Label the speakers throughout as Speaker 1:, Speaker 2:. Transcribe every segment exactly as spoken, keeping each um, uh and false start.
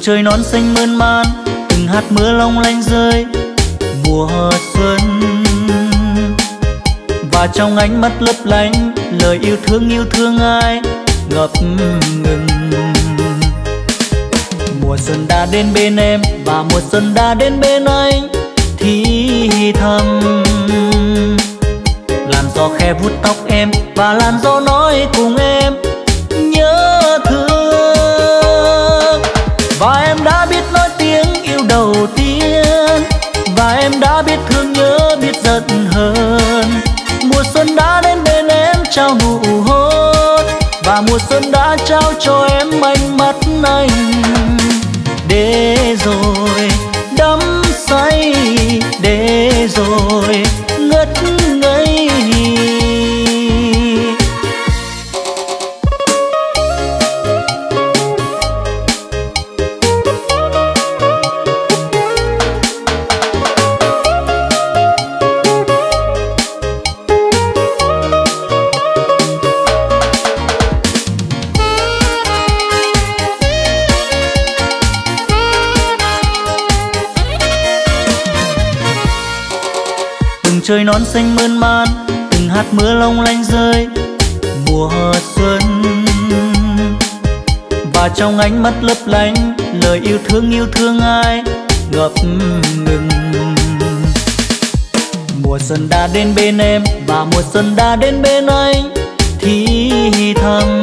Speaker 1: trời non xanh mơn man, từng hạt mưa long lanh rơi mùa xuân. Và trong ánh mắt lấp lánh lời yêu thương yêu thương ai ngập ngừng. Mùa xuân đã đến bên em và mùa xuân đã đến bên anh thì thầm. Làn gió khẽ vuốt tóc em và làn gió nói cùng em nhớ thương. Và em đã biết nói tiếng yêu đầu tiên, và em đã biết thương nhớ biết giận hờn. Mùa xuân đã đến bên em trao nụ hôn, và mùa xuân đã trao cho em ánh mắt anh. Để rồi đắm say, để rồi ngất ngây. Trời non xanh mơn man, từng hạt mưa long lanh rơi mùa xuân. Và trong ánh mắt lấp lánh lời yêu thương yêu thương ai ngập ngừng. Mùa xuân đã đến bên em và mùa xuân đã đến bên anh thì thầm.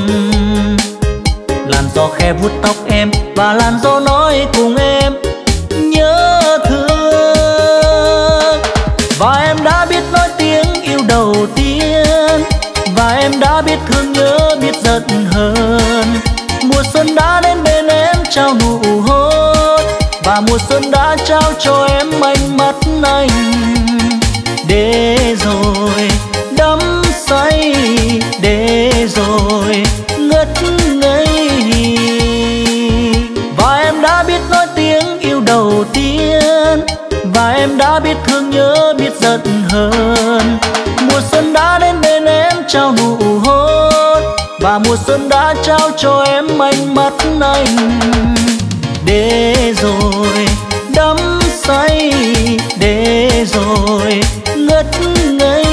Speaker 1: Làn gió khẽ vuốt tóc em và làn gió nói cùng em nhớ thương. Và em đã biết nói tiếng yêu đầu tiên, và em đã biết thương nhớ biết giận hờn. Mùa xuân đã đến bên em trao nụ hôn, và mùa xuân đã trao cho em ánh mắt anh. Để rồi đắm say, để rồi ngất ngây. Và em đã biết nói tiếng yêu đầu tiên, và em đã biết thương nhớ biết giận hờn. Mùa xuân đã đến bên em trao nụ hôn, và mùa xuân đã trao cho em ánh mắt anh. Để rồi đắm say, để rồi ngất ngây.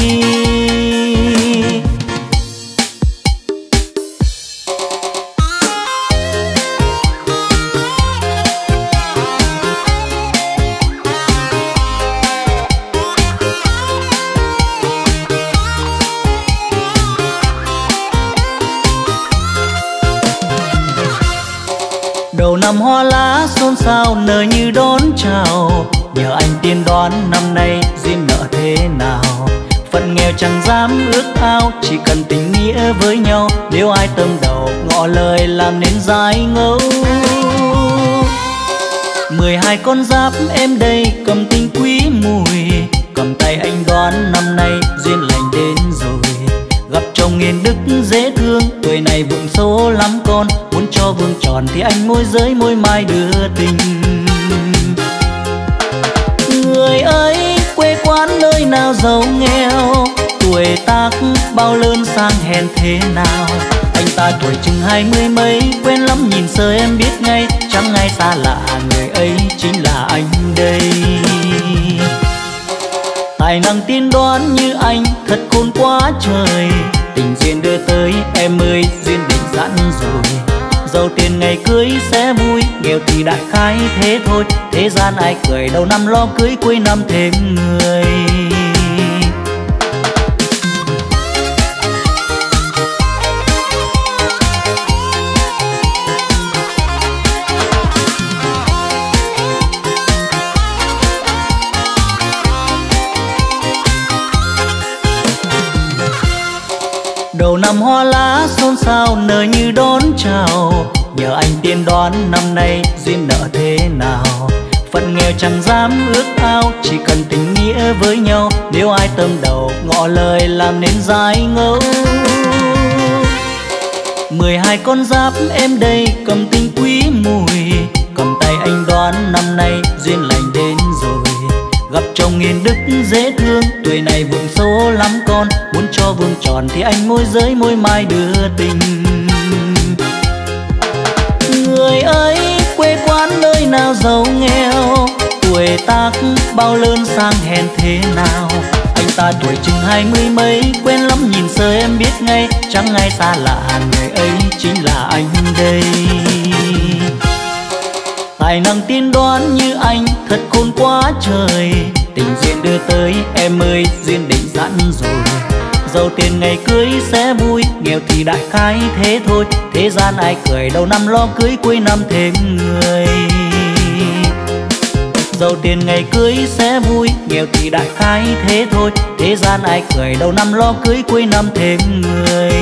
Speaker 1: Đầu năm hoa lá xôn xao nở như đón chào, nhờ anh tiên đoán năm nay duyên nợ thế nào. Phận nghèo chẳng dám ước ao, chỉ cần tình nghĩa với nhau. Nếu ai tâm đầu ngỏ lời làm nên dải ngẫu. Mười hai con giáp em đây cầm tình quý mùi, cầm tay anh đoán năm nay duyên lành đến rồi. Gặp chồng hiền đức dễ thương, tuổi này vụng số lắm con. Muốn cho vương tròn thì anh môi giới môi mai đưa tình. Người ấy quê quán nơi nào giàu nghèo, tuổi tác bao lớn sang hèn thế nào. Anh ta tuổi chừng hai mươi mấy, quen lắm nhìn sơ em biết ngay. Chẳng ai xa lạ, người ấy chính là anh đây. Tài năng tiên đoán như anh thật khôn quá trời. Tình duyên đưa tới em ơi duyên định sẵn rồi. Giàu tiền ngày cưới sẽ vui, nghèo thì đại khái thế thôi. Thế gian ai cười đầu năm lo cưới, cuối năm thêm người. Đầu năm hoa lá xôn xao nở như đón chào, nhờ anh tiên đoán năm nay duyên nợ thế nào. Phận nghèo chẳng dám ước ao, chỉ cần tình nghĩa với nhau. Nếu ai tâm đầu ngỏ lời làm nên dải ngẫu. Mười hai con giáp em đây cầm tình quý mùi, cầm tay anh đoán năm nay duyên lành đến rồi. Gặp chồng hiền đức dễ thương, tuổi này vụng số lắm con. Muốn cho vương tròn thì anh môi giới môi mai đưa tình. Người ấy nào giàu nghèo, tuổi tác bao lớn sang hèn thế nào. Anh ta tuổi chừng hai mươi mấy, quen lắm nhìn sơ em biết ngay, chẳng ai xa lạ người ấy chính là anh đây. Tài năng tiên đoán như anh thật khôn quá trời, tình duyên đưa tới em ơi duyên định sẵn rồi. Giàu tiền ngày cưới sẽ vui, nghèo thì đại khái thế thôi. Thế gian ai cười đầu năm lo cưới, cuối năm thêm người. Giàu tiền ngày cưới sẽ vui, nghèo thì đại khái thế thôi. Thế gian ai cười đầu năm lo cưới, cuối năm thêm người.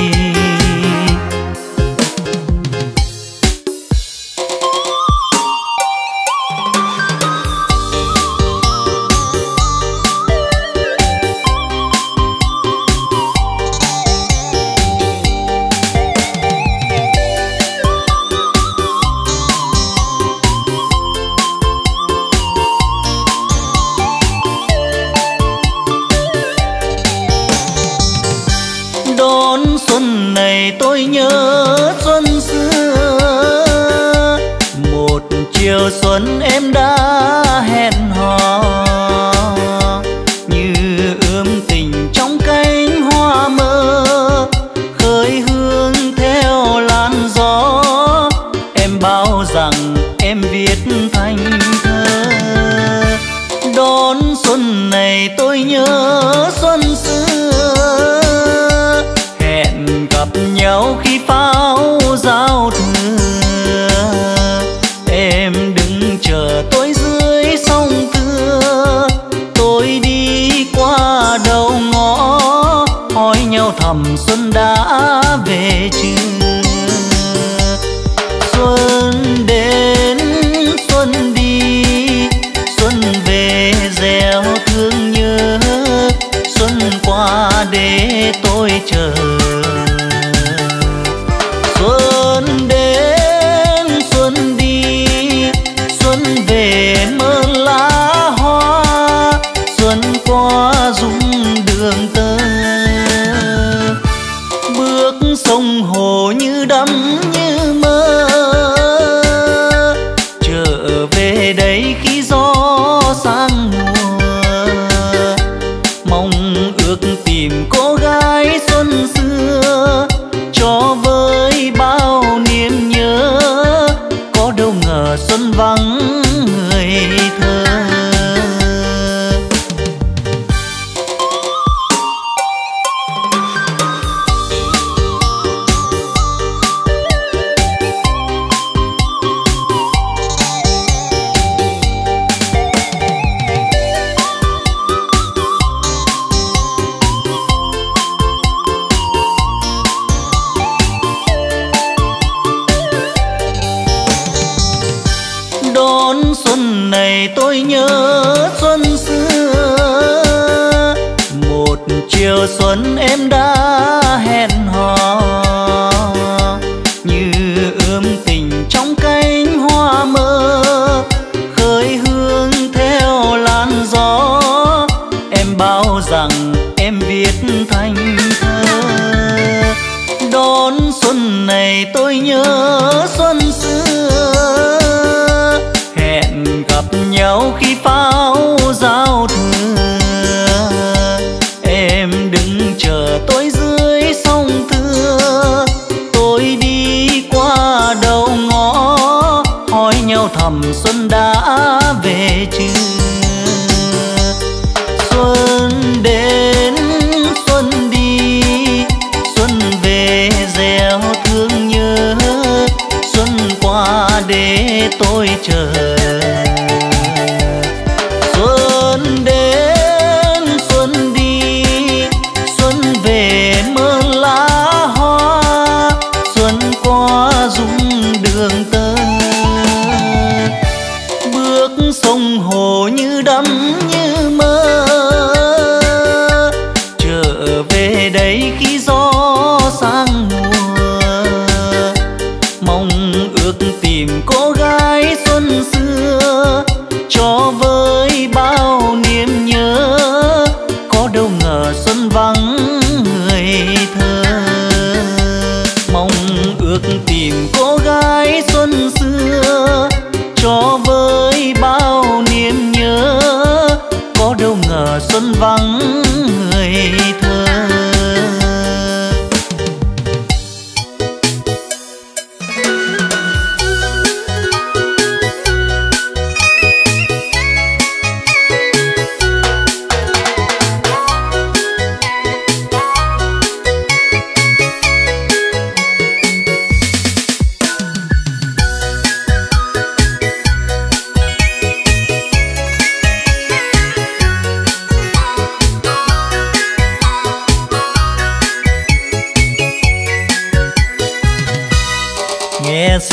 Speaker 1: Tôi nhớ xuân xưa, một chiều xuân em đã hẹn hò, như ươm tình trong cánh hoa mơ, khơi hương theo làn gió. Em bảo rằng em viết thành thơ. Đón xuân này tôi nhớ xuân xưa, gặp nhau khi pháo giao thừa. Em đừng chờ tôi dưới sông Thưa, tôi đi qua đầu ngõ, hỏi nhau thầm xuân đã về chưa. Xuân đến xuân đi, xuân về gieo thương nhớ, xuân qua để tôi chờ. Xuân đến xuân đi, xuân về mơ lá hoa, xuân qua rung đường tơ. Bước sông hồ như đắm như mơ, trở về đây khi gió sang mùa. Mong ước tìm cô gái xuân xưa, cho với bao niềm nhớ, có đâu ngờ xuân vắng người thơ. Xuân này tôi nhớ xuân xưa, một chiều xuân em đã hẹn hò, như ươm tình trong cánh hoa mơ, khơi hương theo làn gió. Em bảo rằng em viết thành thơ. Đón xuân này tôi nhớ xuân xưa, gặp nhau khi pháo giao thừa. Em đừng chờ tôi dưới sông Thưa, tôi đi qua đầu ngõ, hỏi nhau thầm xuân đã về chưa. Xuân đến xuân đi, xuân về gieo thương nhớ, xuân qua để tôi chờ. Xuân đến xuân đi, xuân về mơ lá hoa, xuân qua rung đường tơ. Bước sông hồ như đắm như mơ, trở về đây khi gió sang mùa. Mong ước tìm cô gái xuân xưa, cho với bao niềm nhớ, có đâu ngờ xuân vắng người thơ. Mong ước tìm cô gái xuân xưa, cho với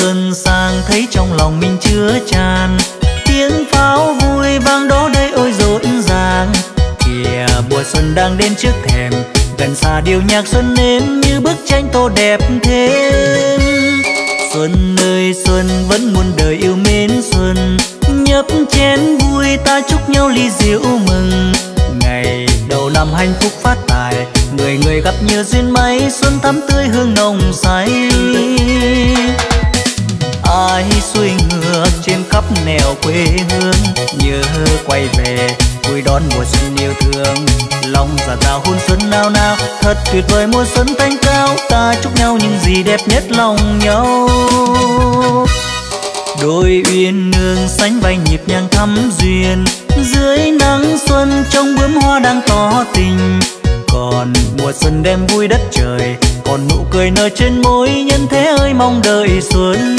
Speaker 1: xuân sang thấy trong lòng mình chứa tràn, tiếng pháo vui vang đó đây ôi rộn ràng. Kìa mùa xuân đang đến trước thềm, gần xa điệu nhạc xuân nếm như bức tranh tô đẹp thêm. Xuân ơi xuân vẫn muôn đời yêu mến xuân, nhấp chén vui ta chúc nhau ly rượu mừng. Ngày đầu năm hạnh phúc phát tài, người người gặp nhiều duyên may, xuân thắm tươi hương nồng say. Ai xuôi ngược trên khắp nẻo quê hương, nhớ quay về vui đón mùa xuân yêu thương. Lòng dạ dào hôn xuân nao nao, thật tuyệt vời mùa xuân thanh cao, ta chúc nhau những gì đẹp nhất lòng nhau. Đôi uyên nương sánh vai nhịp nhàng thắm duyên, dưới nắng xuân trông bướm hoa đang tỏ tình. Còn mùa xuân đem vui đất trời, còn nụ cười nở trên môi, nhân thế ơi mong đợi xuân.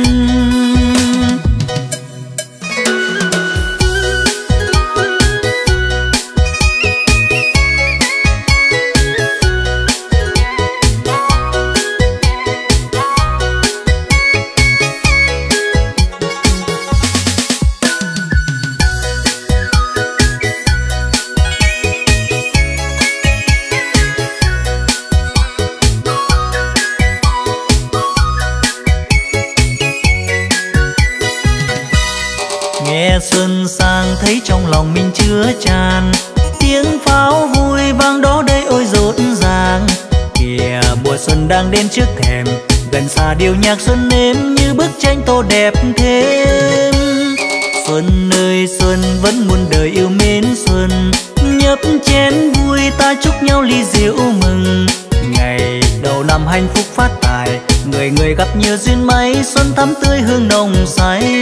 Speaker 1: Xuân sang thấy trong lòng mình chứa tràn, tiếng pháo vui vang đó đây ôi rộn ràng. Kìa mùa xuân đang đến trước thềm, gần xa điệu nhạc xuân nếm như bức tranh tô đẹp thêm. Xuân ơi xuân vẫn muôn đời yêu mến xuân, nhấp chén vui ta chúc nhau ly rượu mừng. Ngày đầu năm hạnh phúc phát tài, người người gặp nhiều duyên may, xuân thắm tươi hương nồng say.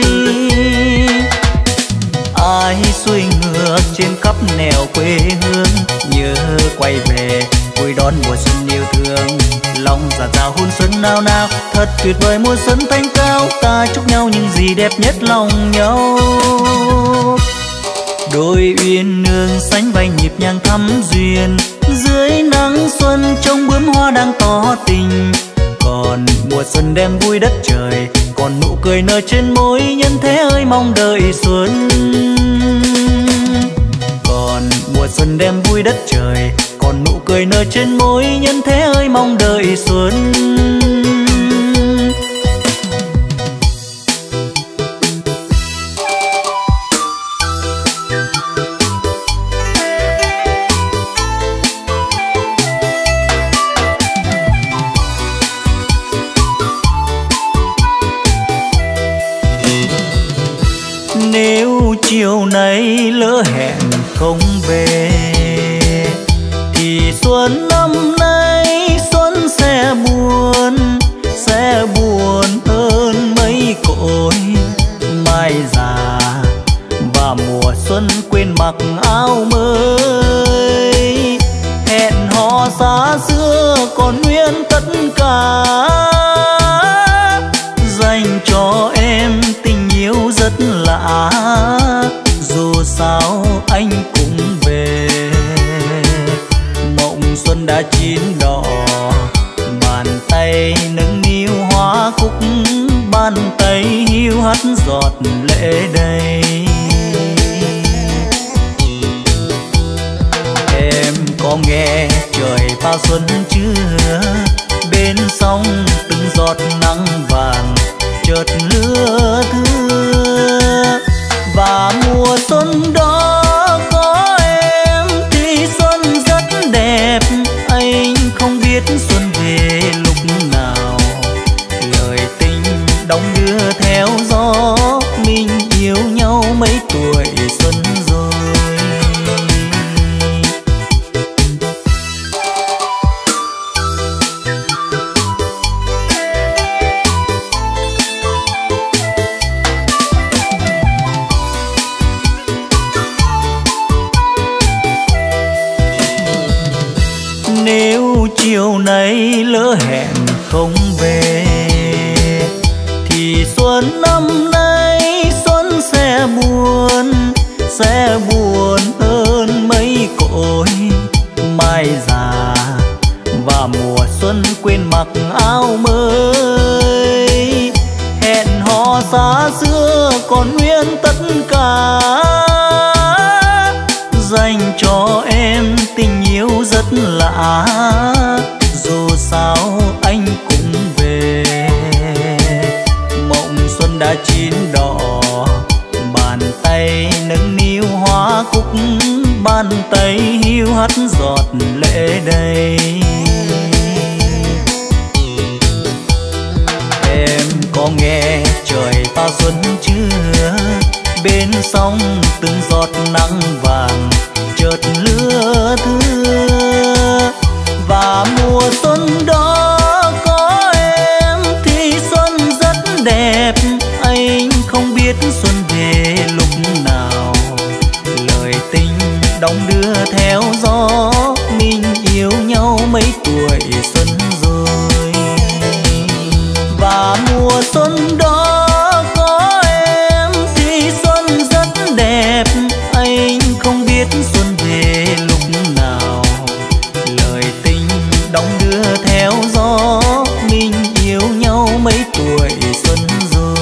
Speaker 1: Ai xuôi ngược trên khắp nẻo quê hương, nhớ quay về vui đón mùa xuân yêu thương. Lòng dạ dào hôn xuân nao nao, thật tuyệt vời mùa xuân thanh cao, ta chúc nhau những gì đẹp nhất lòng nhau. Đôi uyên nương sánh vai nhịp nhàng thắm duyên, dưới nắng xuân trông bướm hoa đang tỏ tình. Còn mùa xuân đem vui đất trời, còn nụ cười nở trên môi, nhân thế ơi mong đợi xuân. Còn mùa xuân đem vui đất trời, còn nụ cười nở trên môi, nhân thế ơi mong đợi xuân. Nếu chiều nay lỡ hẹn không về, thì xuân năm nay xuân sẽ buồn, sẽ buồn hơn mấy cội mai già. Và mùa xuân quên mặc áo mới, hẹn hò xa xưa còn nguyên tất cả, dành cho em tình yêu rất lạ. Dù sao anh cũng về, mộng xuân đã chín đỏ, bàn tay nâng niu hoa cúc, bàn tay hiu hắt giọt lệ đầy. Em có nghe trời bao xuân chưa, bên sông từng giọt nắng vàng chợt lưa thưa. Và mùa xuân đó có em thì xuân rất đẹp, anh không biết xuân về lúc nào. Lời tình đong đưa theo gió, mình yêu nhau mấy tuổi xuân rồi. Nếu chiều nay lỡ hẹn không về, thì xuân năm nay xuân sẽ buồn, sẽ buồn hơn mấy cội mai già. Và mùa xuân quên mặc áo mới, xa xưa còn nguyên tất cả, dành cho em tình yêu rất lạ. Dù sao anh cũng về, mộng xuân đã chín đỏ, bàn tay nâng niu hoa cúc, bàn tay hiu hắt giọt lệ đầy. Em có nghe trời ta xuân chưa? Bên sông từng giọt nắng vàng chợt lưa thưa, và mùa xuân đó có em thì xuân rất đẹp. Anh không biết xuân về lúc nào, lời tình đong đưa theo gió, mình yêu nhau mấy tuổi xuân rồi. Và mùa xuân đó có em thì xuân rất đẹp. Anh không biết xuân về lúc nào, lời tình đong đưa theo gió, mình yêu nhau mấy tuổi xuân rồi.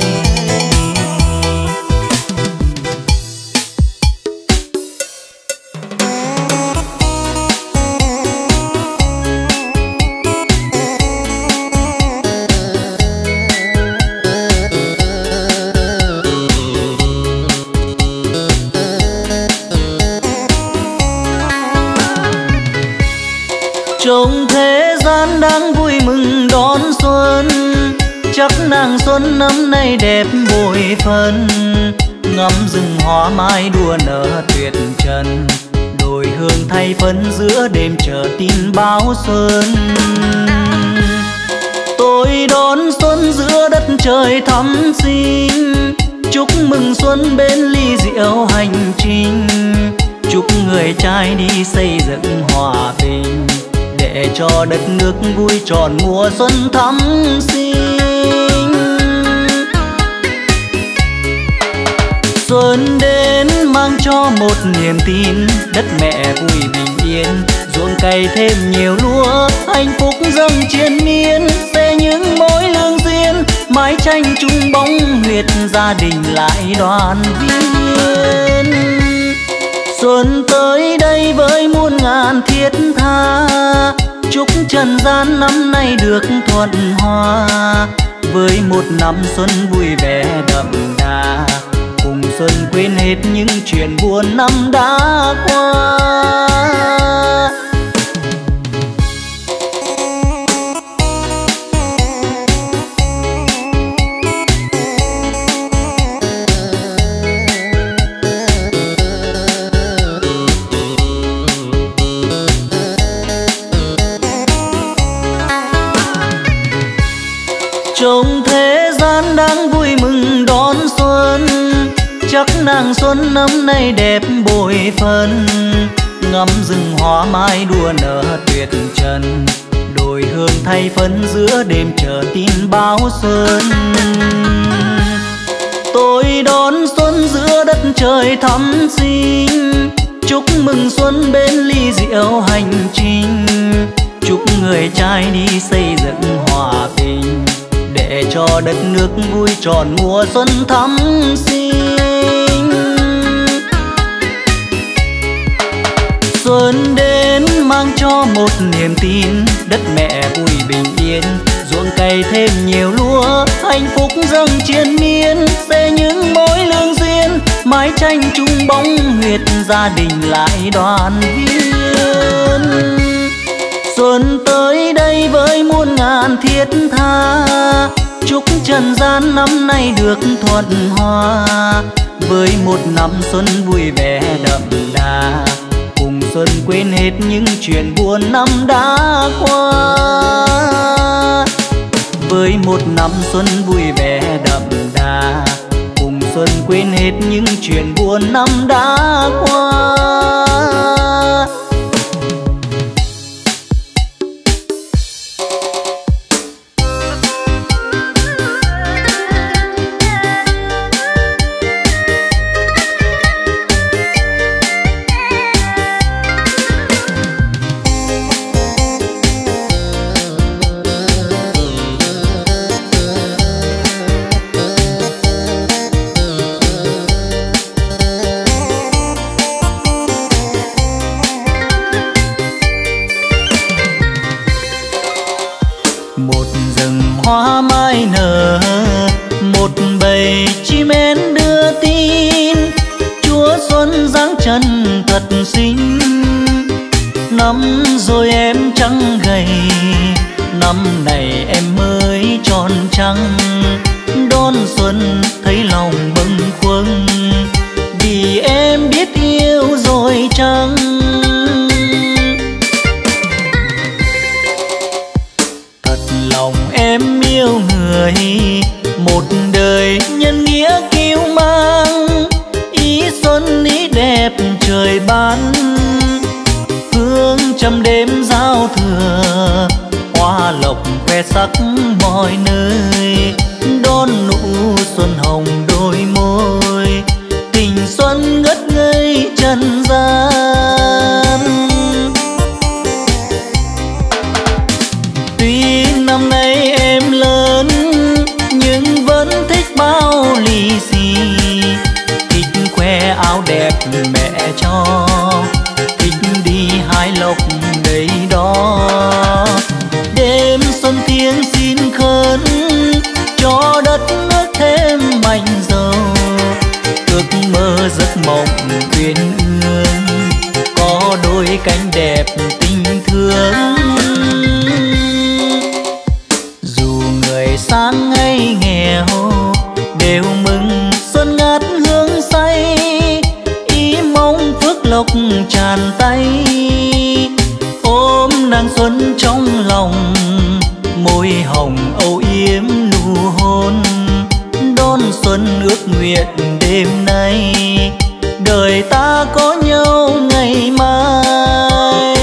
Speaker 1: Trong thế gian đang vui mừng đón xuân, chắc nàng xuân năm nay đẹp bội phần. Ngắm rừng hoa mai đua nở tuyệt trần, đồi hương thay phấn giữa đêm chờ tin báo xuân. Tôi đón xuân giữa đất trời thắm xinh, chúc mừng xuân bên ly rượu hành trình. Chúc người trai đi xây dựng hòa bình, để cho đất nước vui tròn mùa xuân thắm xinh. Xuân đến mang cho một niềm tin, đất mẹ vui bình yên, ruộng cày thêm nhiều lúa, hạnh phúc dâng triền miên. Sẽ những mối lương duyên, mái tranh chung bóng huyệt, gia đình lại đoàn viên. Xuân tới đây với muôn ngàn thiết tha, chúc trần gian năm nay được thuận hòa. Với một năm xuân vui vẻ đậm đà, cùng xuân quên hết những chuyện buồn năm đã qua. Trong thế gian đang vui mừng đón xuân, chắc nàng xuân năm nay đẹp bội phần. Ngắm rừng hoa mai đua nở tuyệt trần, đồi hương thay phấn giữa đêm chờ tin báo xuân. Tôi đón xuân giữa đất trời thắm xinh, chúc mừng xuân bên ly rượu hành trình. Chúc người trai đi xây dựng hòa bình, để cho đất nước vui tròn mùa xuân thắm xinh. Xuân đến mang cho một niềm tin, đất mẹ vui bình yên, ruộng cày thêm nhiều lúa, hạnh phúc dâng triền miên. Sẽ những mối lương duyên, mái tranh chung bóng huyệt, gia đình lại đoàn viên. Xuân tới đây với muôn ngàn thiết tha, chúc trần gian năm nay được thuận hòa. Với một năm xuân vui vẻ đậm đà, cùng xuân quên hết những chuyện buồn năm đã qua. Với một năm xuân vui vẻ đậm đà, cùng xuân quên hết những chuyện buồn năm đã qua. xuân dáng chân thật xinh. Năm rồi em trắng gầy, năm này em mới tròn trăng. Đón xuân thấy lòng bâng khuâng, vì em biết yêu rồi chăng. Thật lòng em yêu người, một đời nhân nghĩa kiêu mang. Ý xuân ý đẹp trời ban, hương trăm đêm giao thừa. Hoa lộc khoe sắc mọi nơi, đón nụ xuân hồng đôi môi. Tình xuân ngất ngây trần gian. Tuy năm nay em lớn nhưng vẫn thích bao lì xì. Thích khoe áo đẹp mẹ cho, thích đi hái lộc đầy đó. Đêm xuân thiêng xin khấn cho đất nước thêm mạnh giàu. Ước mơ giấc mộng uyên ương, có đôi cánh đẹp tình thương. Dù người sang hay nghèo đều mừng xuân ngát hương say. Ý mong phước lộc tràn tay, ôm nàng xuân trong lòng. Môi hồng âu yếm nụ hôn, đón xuân ước nguyện đêm nay. Đời ta có nhau ngày mai.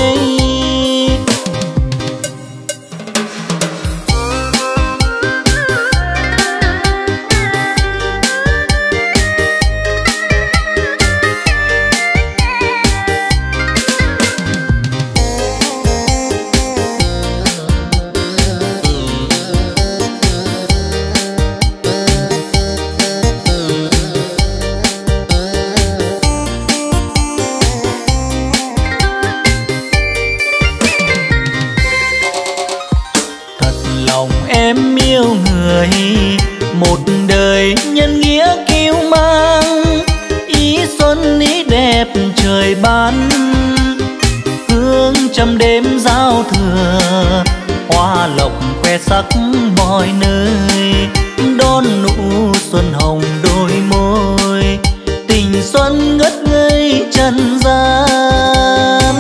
Speaker 1: Em yêu người, một đời nhân nghĩa kiêu mang. Ý xuân ý đẹp trời ban, hương trăm đêm giao thừa. Hoa lộc khoe sắc mọi nơi, đón nụ xuân hồng đôi môi. Tình xuân ngất ngây trần gian.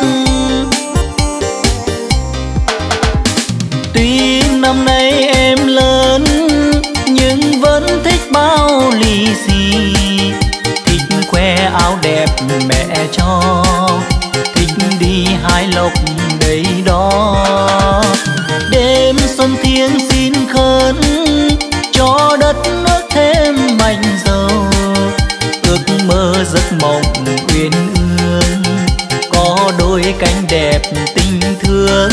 Speaker 1: Tuy năm nay em lớn nhưng vẫn thích bao lì xì. Thích khoe áo đẹp mẹ cho, thích đi hái lộc đầy đó. Đêm xuân thiêng xin khấn cho đất nước thêm mạnh giàu. Ước mơ giấc mộng uyên ương, có đôi cánh đẹp tình thương.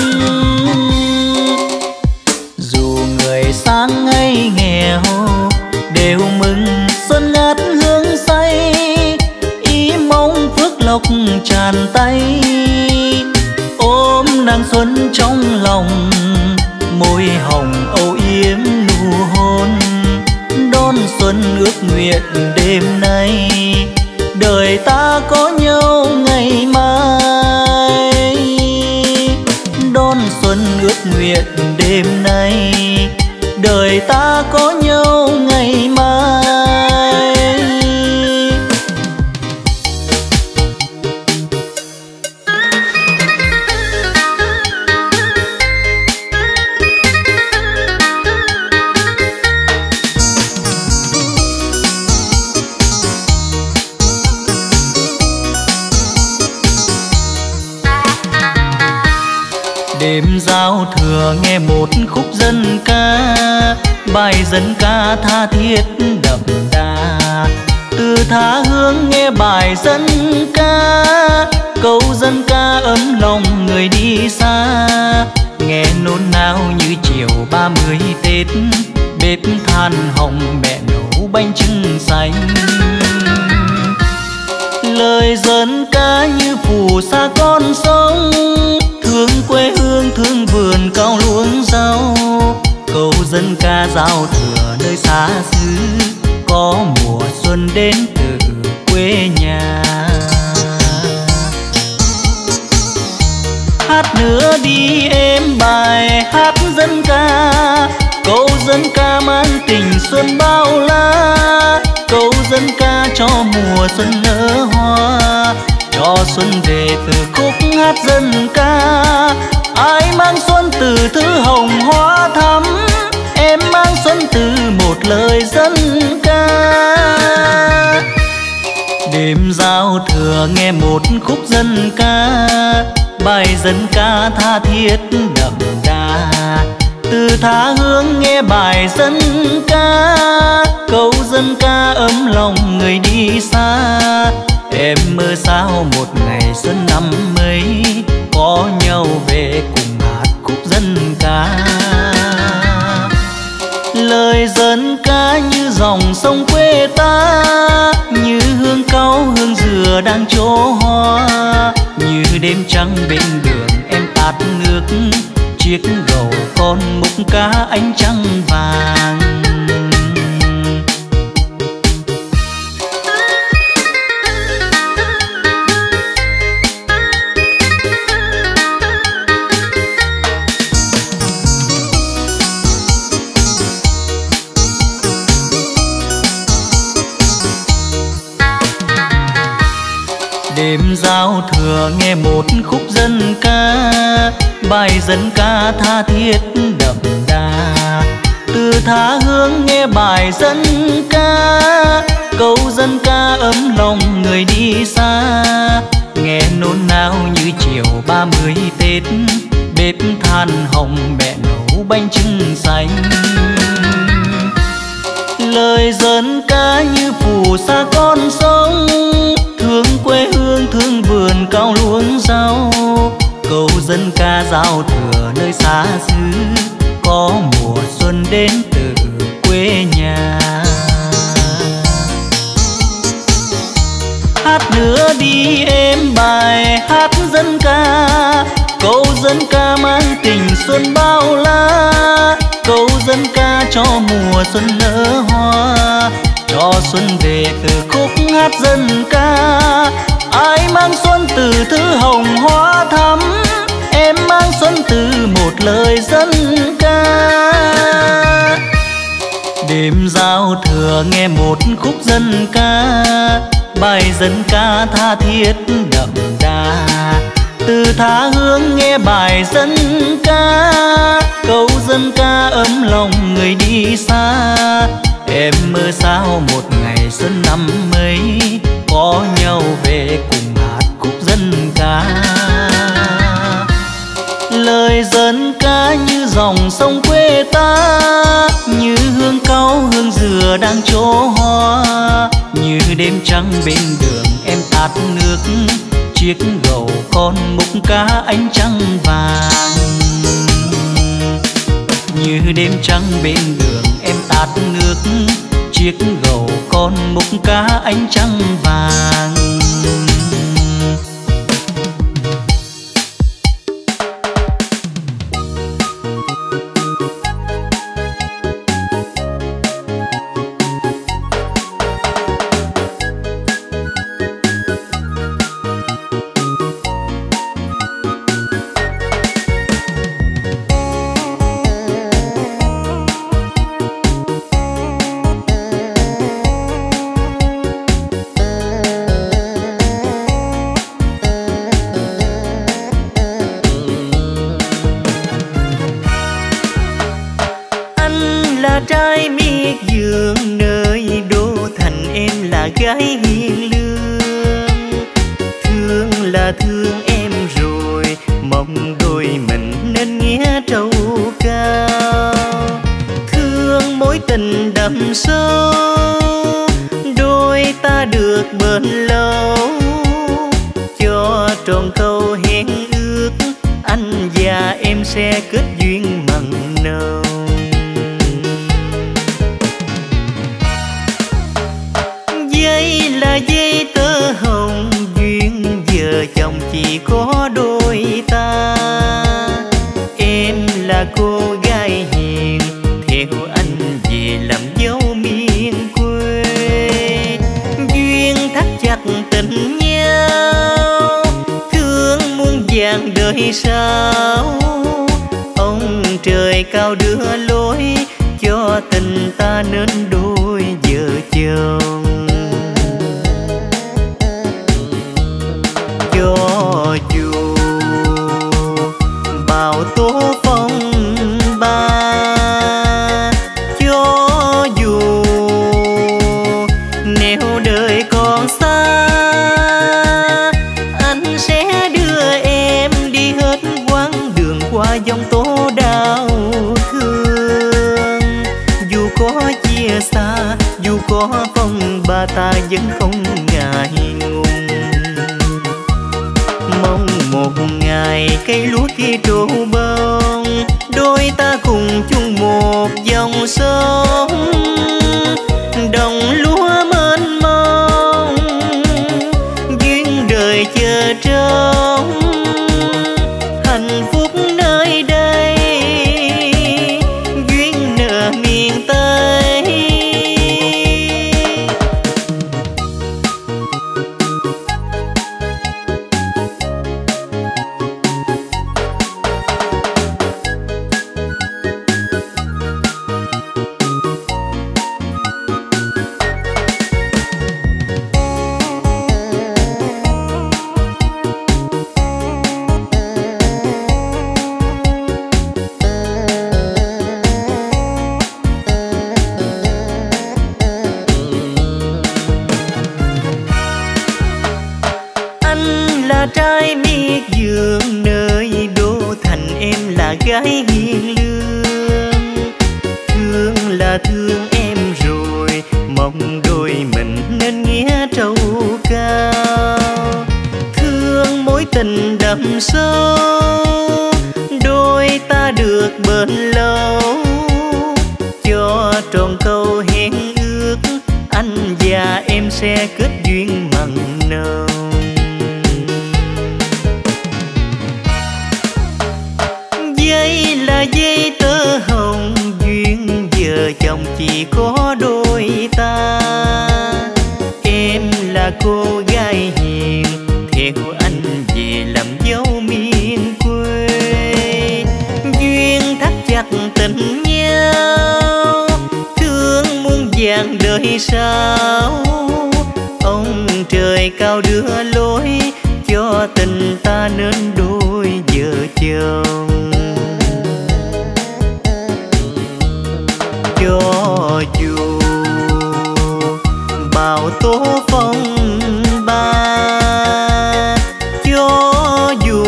Speaker 1: Sang hay nghèo đều mừng xuân ngát hương say. Ý mong phước lộc tràn tay, ôm nàng xuân trong lòng. Môi hồng âu yếm nụ hôn, đón xuân ước nguyện đêm nay. Đời ta có nhau ngày mai, đón xuân ước nguyện đêm nay. Đời ta có nhau ngày mai. Đêm giao thừa nghe một khúc dân ca, bài dân ca tha thiết đậm đà. Từ tha hương nghe bài dân ca, câu dân ca ấm lòng người đi xa. Nghe nôn nao như chiều ba mươi Tết, bếp than hồng mẹ nấu bánh chưng xanh. Lời dân ca như phù sa con sông, thương quê hương thương vườn cao luống rau. Câu dân ca giao thừa nơi xa xứ, có mùa xuân đến từ quê nhà. nữa đi em bài hát dân ca, câu dân ca mang tình xuân bao la, câu dân ca cho mùa xuân nở hoa, cho xuân về từ khúc hát dân ca. Ai mang xuân từ thứ hồng hoa thắm, em mang xuân từ một lời dân ca. Đêm giao thừa nghe một khúc dân ca, bài dân ca tha thiết đậm đà. Từ tha hương nghe bài dân ca, câu dân ca ấm lòng người đi xa. Em mơ sao một ngày xuân năm mấy, có nhau về cùng hát khúc dân ca. Lời dân ca như dòng sông quê ta, như hương cau hương dừa đang trổ hoa, như đêm trăng bên đường em tát nước, chiếc gầu con múc cá ánh trăng vàng. Đêm giao thừa nghe một khúc dân ca, bài dân ca tha thiết đậm đà. Từ tha hương nghe bài dân ca, câu dân ca ấm lòng người đi xa. Nghe nôn nao như chiều ba mươi Tết, bếp than hồng mẹ nấu bánh chưng xanh. Lời dân ca như phù sa con sông, thương quê hương thương vườn cao luống rau. Câu dân ca giao thừa nơi xa xứ, có mùa xuân đến từ quê nhà. Hát nữa đi em bài hát dân ca, câu dân ca mang tình xuân bao la, câu dân ca cho mùa xuân nở hoa, cho xuân về từ khúc hát dân ca. Ai mang xuân từ thứ hồng hoa thắm, em mang xuân từ một lời dân ca. Đêm giao thừa nghe một khúc dân ca, bài dân ca tha thiết đậm đà. Từ tha hương nghe bài dân ca, câu dân ca ấm lòng người đi xa. Em mơ sao một ngày xuân năm mấy, có nhau về cùng hát khúc dân ca. Lời dân ca như dòng sông quê ta, như hương cau hương dừa đang trổ hoa, như đêm trăng bên đường em tát nước, chiếc gầu con múc cá ánh trăng vàng. Như đêm trăng bên đường em tát nước, chiếc gầu con múc cá ánh trăng vàng.
Speaker 2: Gái hiền lương, thương là thương em rồi, mong đôi mình nên nghĩa trầu cao. Thương mối tình đậm sâu, đôi ta được bền lâu, cho tròn câu hẹn ước, anh và em sẽ kết duyên mặn nồng. Là dây tơ hồng, duyên vợ chồng chỉ có đôi ta. Em là cô gái hiền, theo anh về làm dâu miền quê. Duyên thắt chặt tình nhau, thương đời sao. Ông trời cao đưa lối cho tình ta nên đôi vợ chồng. Cho dù bao tố phong ba, cho dù nếu đời còn xa, anh sẽ đưa em đi hết quãng đường qua dòng tố đau thương. Dù có chia xa, dù có phong ba, ta vẫn không ngại ngùng. Mong một ngày cây lúa kia trổ bông, đôi ta cùng chung một dòng sông. Đồng lúa mênh mông, duyên đời chờ trông. Hạnh phúc nơi đây, duyên nợ miền Tây. Trai miệt vườn nơi đô thành, em là gái hiền lương. Thương là thương em rồi, mong đôi mình nên nghĩa trâu cao. Thương mối tình đậm sâu, đôi ta được bền lâu. Cho tròn câu hẹn ước, anh và em sẽ kết duyên mặn nồng. Dây là dây tơ hồng, duyên vợ chồng chỉ có đôi ta. Em là cô gái hiền, theo anh về làm dâu miền quê. Duyên thắt chặt tình nhau, thương muôn vàng đời sau. Ông trời cao đưa lối cho tình ta nên đôi vợ chồng. Cho dù bao tố phong ba, cho dù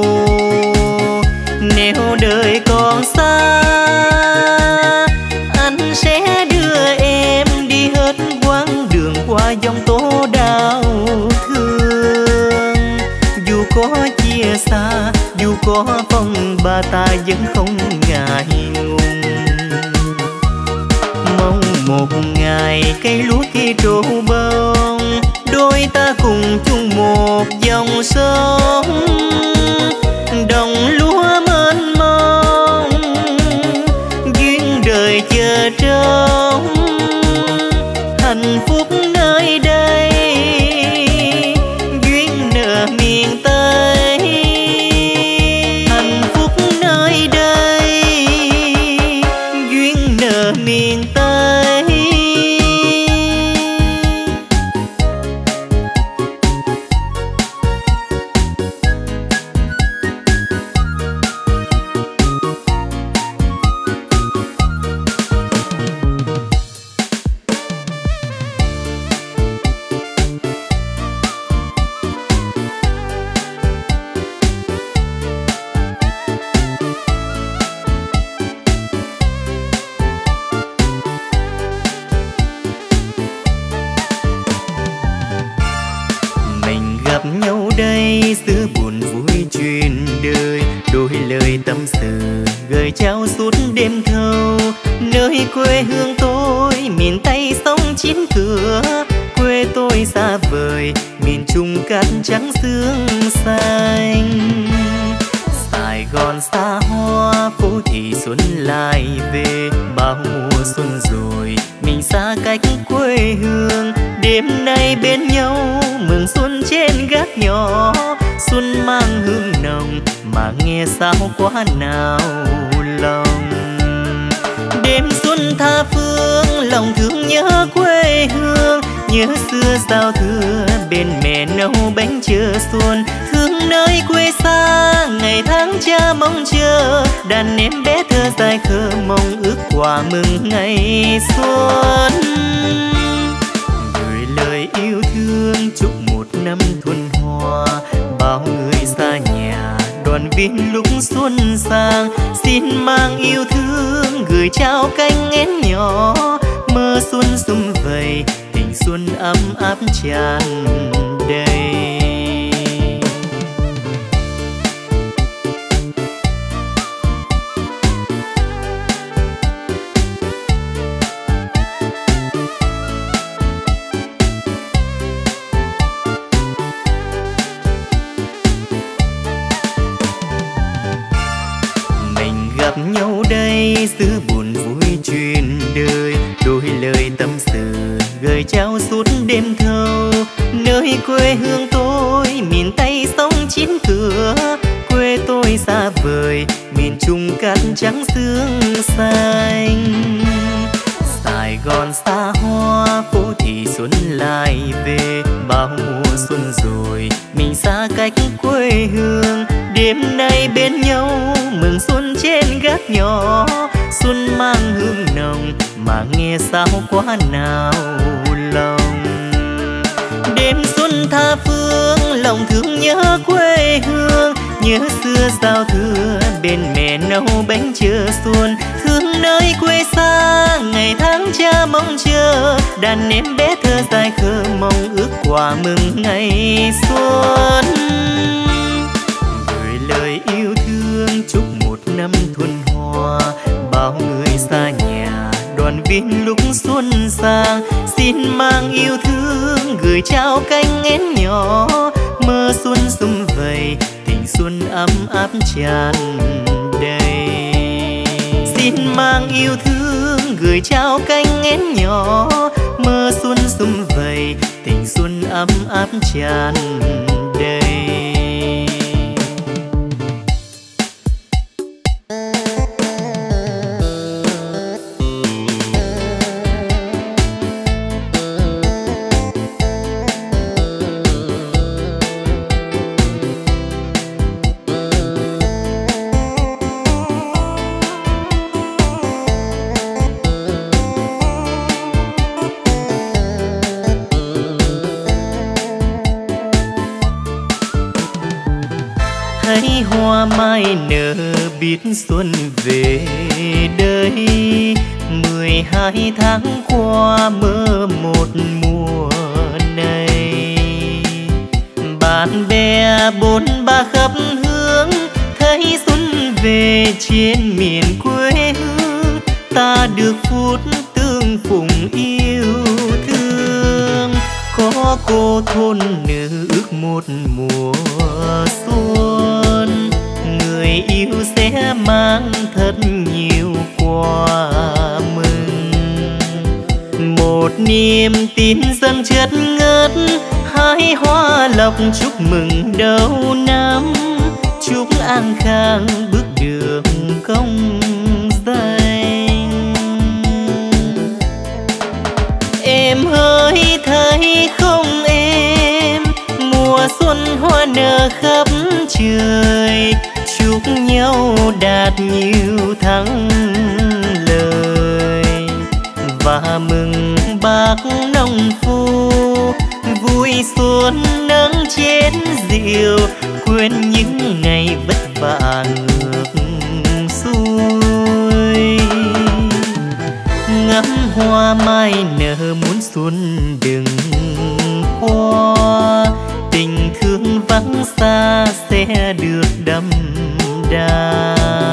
Speaker 2: nếu đời còn xa, anh sẽ đưa em đi hết quãng đường qua dòng tố đau thương. Dù có chia xa, dù có phong ba, ta vẫn không ngại ngùng. Mong một ngày cây lúa kia trổ bông, đôi ta cùng chung một dòng sông. Đồng lúa mênh mông, duyên đời chờ trông. Hạnh phúc nơi đây, duyên nợ miền Tây. Hạnh phúc nơi đây, duyên nợ miền Tây. Xưa buồn vui chuyện đời, đôi lời tâm sự gửi trao suốt đêm thâu. Nơi quê hương tôi miền Tây sông chín cửa, quê tôi xa vời miền Trung cát trắng sương xanh. Sài Gòn xa hoa phố thị xuân lại về, bao mùa xuân rồi mình xa cách quê hương. Đêm nay bên nhau mừng xuân trên gác nhỏ, xuân mang hương nồng mà nghe sao quá nào lòng. Đêm xuân tha phương lòng thương nhớ quê hương, nhớ xưa giao thừa bên mẹ nấu bánh chờ xuân. Thương nơi quê xa ngày tháng cha mong chờ, đàn em bé thơ dài khờ mong ước quà mừng ngày xuân. Gửi lời yêu thương chúc một năm thuần hoa, bao người xa nhà đoàn viên lúc xuân sang. Xin mang yêu thương gửi trao cánh én nhỏ, mơ xuân sum vầy tình xuân ấm áp tràn đầy. Gặp nhau đây xứ buồn vui truyền đời, đôi lời tâm sự gửi trao suốt đêm thâu. Nơi quê hương tôi miền Tây sông chín cửa, quê tôi xa vời miền Trung cát trắng sương xanh. Sài Gòn xa hoa phố thị xuân lại về, bao mùa xuân rồi mình xa cách quê hương. Đêm nay bên nhau mừng xuân trên gác nhỏ, xuân mang hương nồng mà nghe sao quá nào lòng. Đêm xuân tha phương lòng thương nhớ quê hương, nhớ xưa giao thừa bên mẹ nấu bánh chờ xuân. Thương nơi quê xa ngày tháng cha mong chờ, đàn em bé thơ dài khờ mong ước quà mừng ngày xuân. Gửi lời yêu thương chúc một năm thuần hoa, bao người xa nhà đoàn viên lúc xuân sang. Xin mang yêu thương gửi trao cánh én nhỏ, mơ xuân sum vầy tình xuân ấm áp tràn đầy. Xin mang yêu thương gửi trao cánh én nhỏ, mơ xuân sum vầy tình xuân ấm áp tràn đầy. Thấy hoa mai nở biết xuân về đây, mười hai tháng qua mơ một mùa này. Bạn bè bốn ba khắp hướng thấy xuân về trên miền quê hương. Ta được phút tương phùng yêu thương, có cô thôn nữ ước một mùa xuân. Người yêu sẽ mang thật nhiều quà mừng, một niềm tin dâng chất ngất. Hái hoa lộc chúc mừng đầu năm, chúc an khang bước đường công danh. Em hỡi thấy không em, mùa xuân hoa nở khắp trời. Chúc nhau đạt nhiều thắng lời, và mừng bác nông phu vui xuân nắng chén rượu. Quên những ngày vất vả ngược xuôi, ngắm hoa mai nở muốn xuân đừng qua. Tình thương vắng xa sẽ được đậm đà,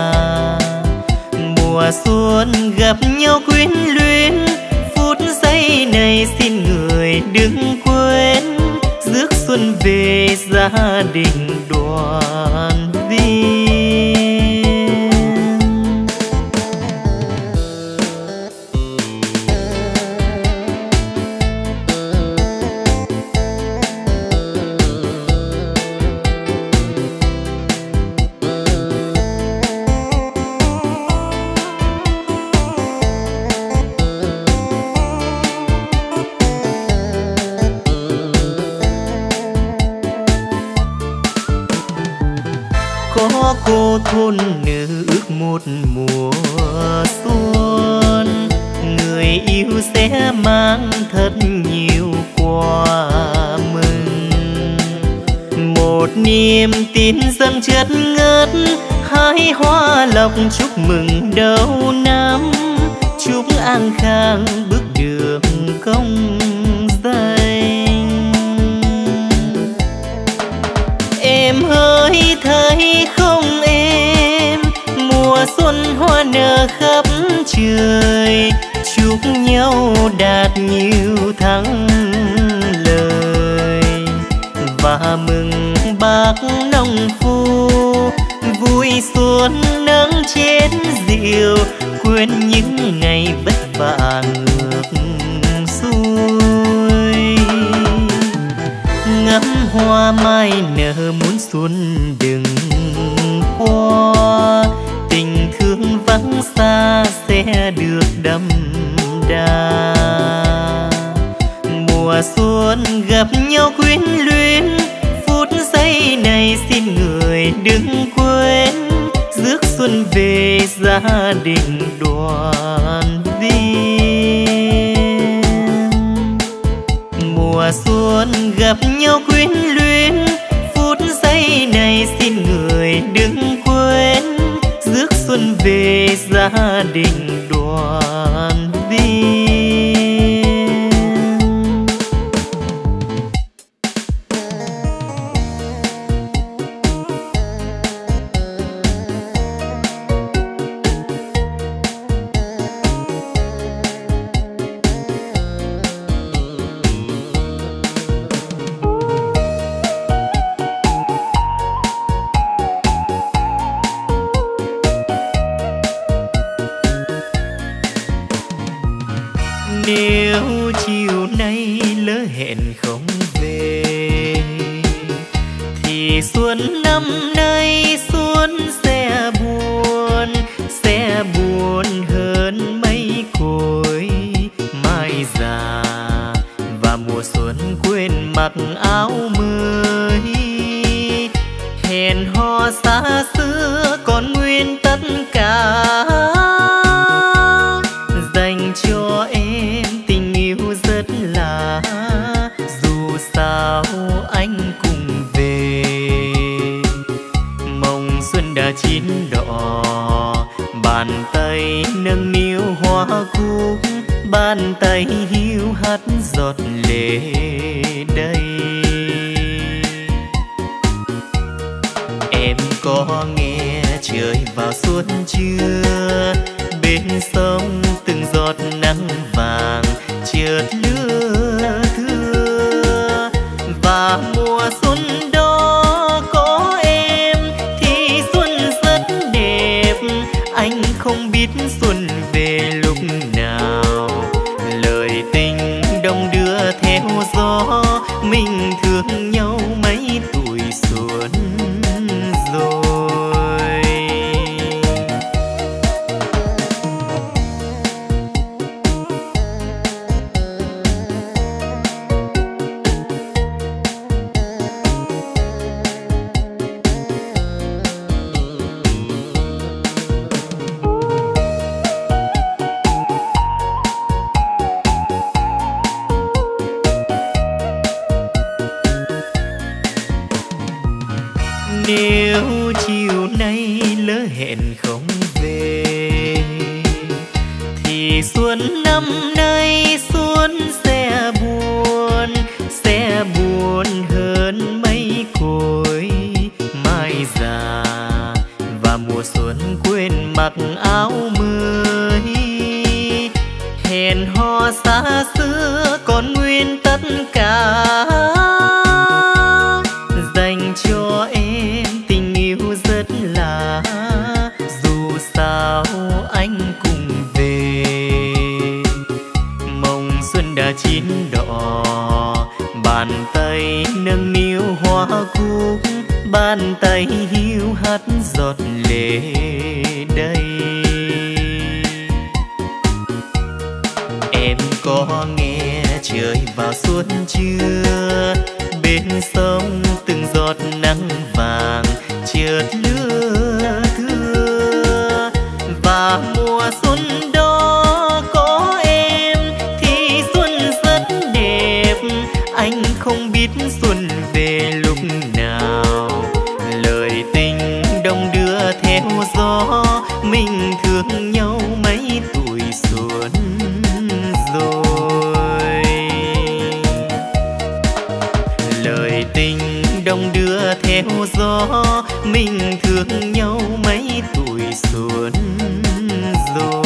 Speaker 2: mùa xuân gặp nhau quyến luyến. Phút giây này xin người đừng quên, rước xuân về gia đình đoàn viên. có cô thôn nữ ước một mùa xuân, người yêu sẽ mang thật nhiều quà mừng. Một niềm tin dâng chất ngất, hái hoa lộc chúc mừng đầu năm, chúc an khang bước đường công danh. Em hỡi thấy không em, mùa xuân hoa nở khắp trời, chúc nhau đạt nhiều thắng lời và mừng bác nông phu vui xuân nắng chén rượu, quên những ngày vất vả ngược xuôi. Ngắm hoa mai nở muốn xuân đừng qua, tình thương vắng xa sẽ được đậm đà. Mùa xuân gặp nhau quyến luyến, phút giây này xin người đừng quên, rước xuân về gia đình đoàn viên. Mùa xuân gặp nhau quyến luyến, phút giây này xin người đừng quên, rước xuân về gia đình đoàn viên. Nếu chiều nay lỡ hẹn không về, thì xuân năm nay xuân sẽ buồn, sẽ buồn hơn mấy cội mai già. Và mùa xuân quên mặc áo mới, hẹn hò xa xưa còn nguyên tất cả, dành cho em tình yêu rất là. Dù sao anh cùng về, mộng xuân đã chín đỏ, bàn tay nâng niu hoa cúc, bàn tay hiu hắt giọt lệ đây. Em có nghe trời vào xuân chưa? Bên sông từng giọt nắng vàng chợt lưa thưa, và mùa xuân đó có em thì xuân rất đẹp. Anh không biết xuân về lúc nào, lời tình đông đưa theo gió, mình thương nhau mấy tuổi xuân rồi. Nếu chiều nay lỡ hẹn không về, thì xuân năm nay xuân sẽ buồn, sẽ buồn hơn mấy cội mai già. Và mùa xuân quên mặc áo mới, hẹn hò xa xưa còn nguyên tất cả, dành cho em tình yêu rất là. Dù sao anh cùng về, mộng xuân đã chín đỏ, bàn tay nâng niu hoa cúc, bàn tay hiu hắt giọt lệ đây. Em có nghe trời vào xuân chưa? Bên sông từng giọt nắng vàng chợt lưa nào. Lời tình đông đưa theo gió, mình thương nhau mấy tuổi xuân rồi. Lời tình đông đưa theo gió, mình thương nhau mấy tuổi xuân rồi.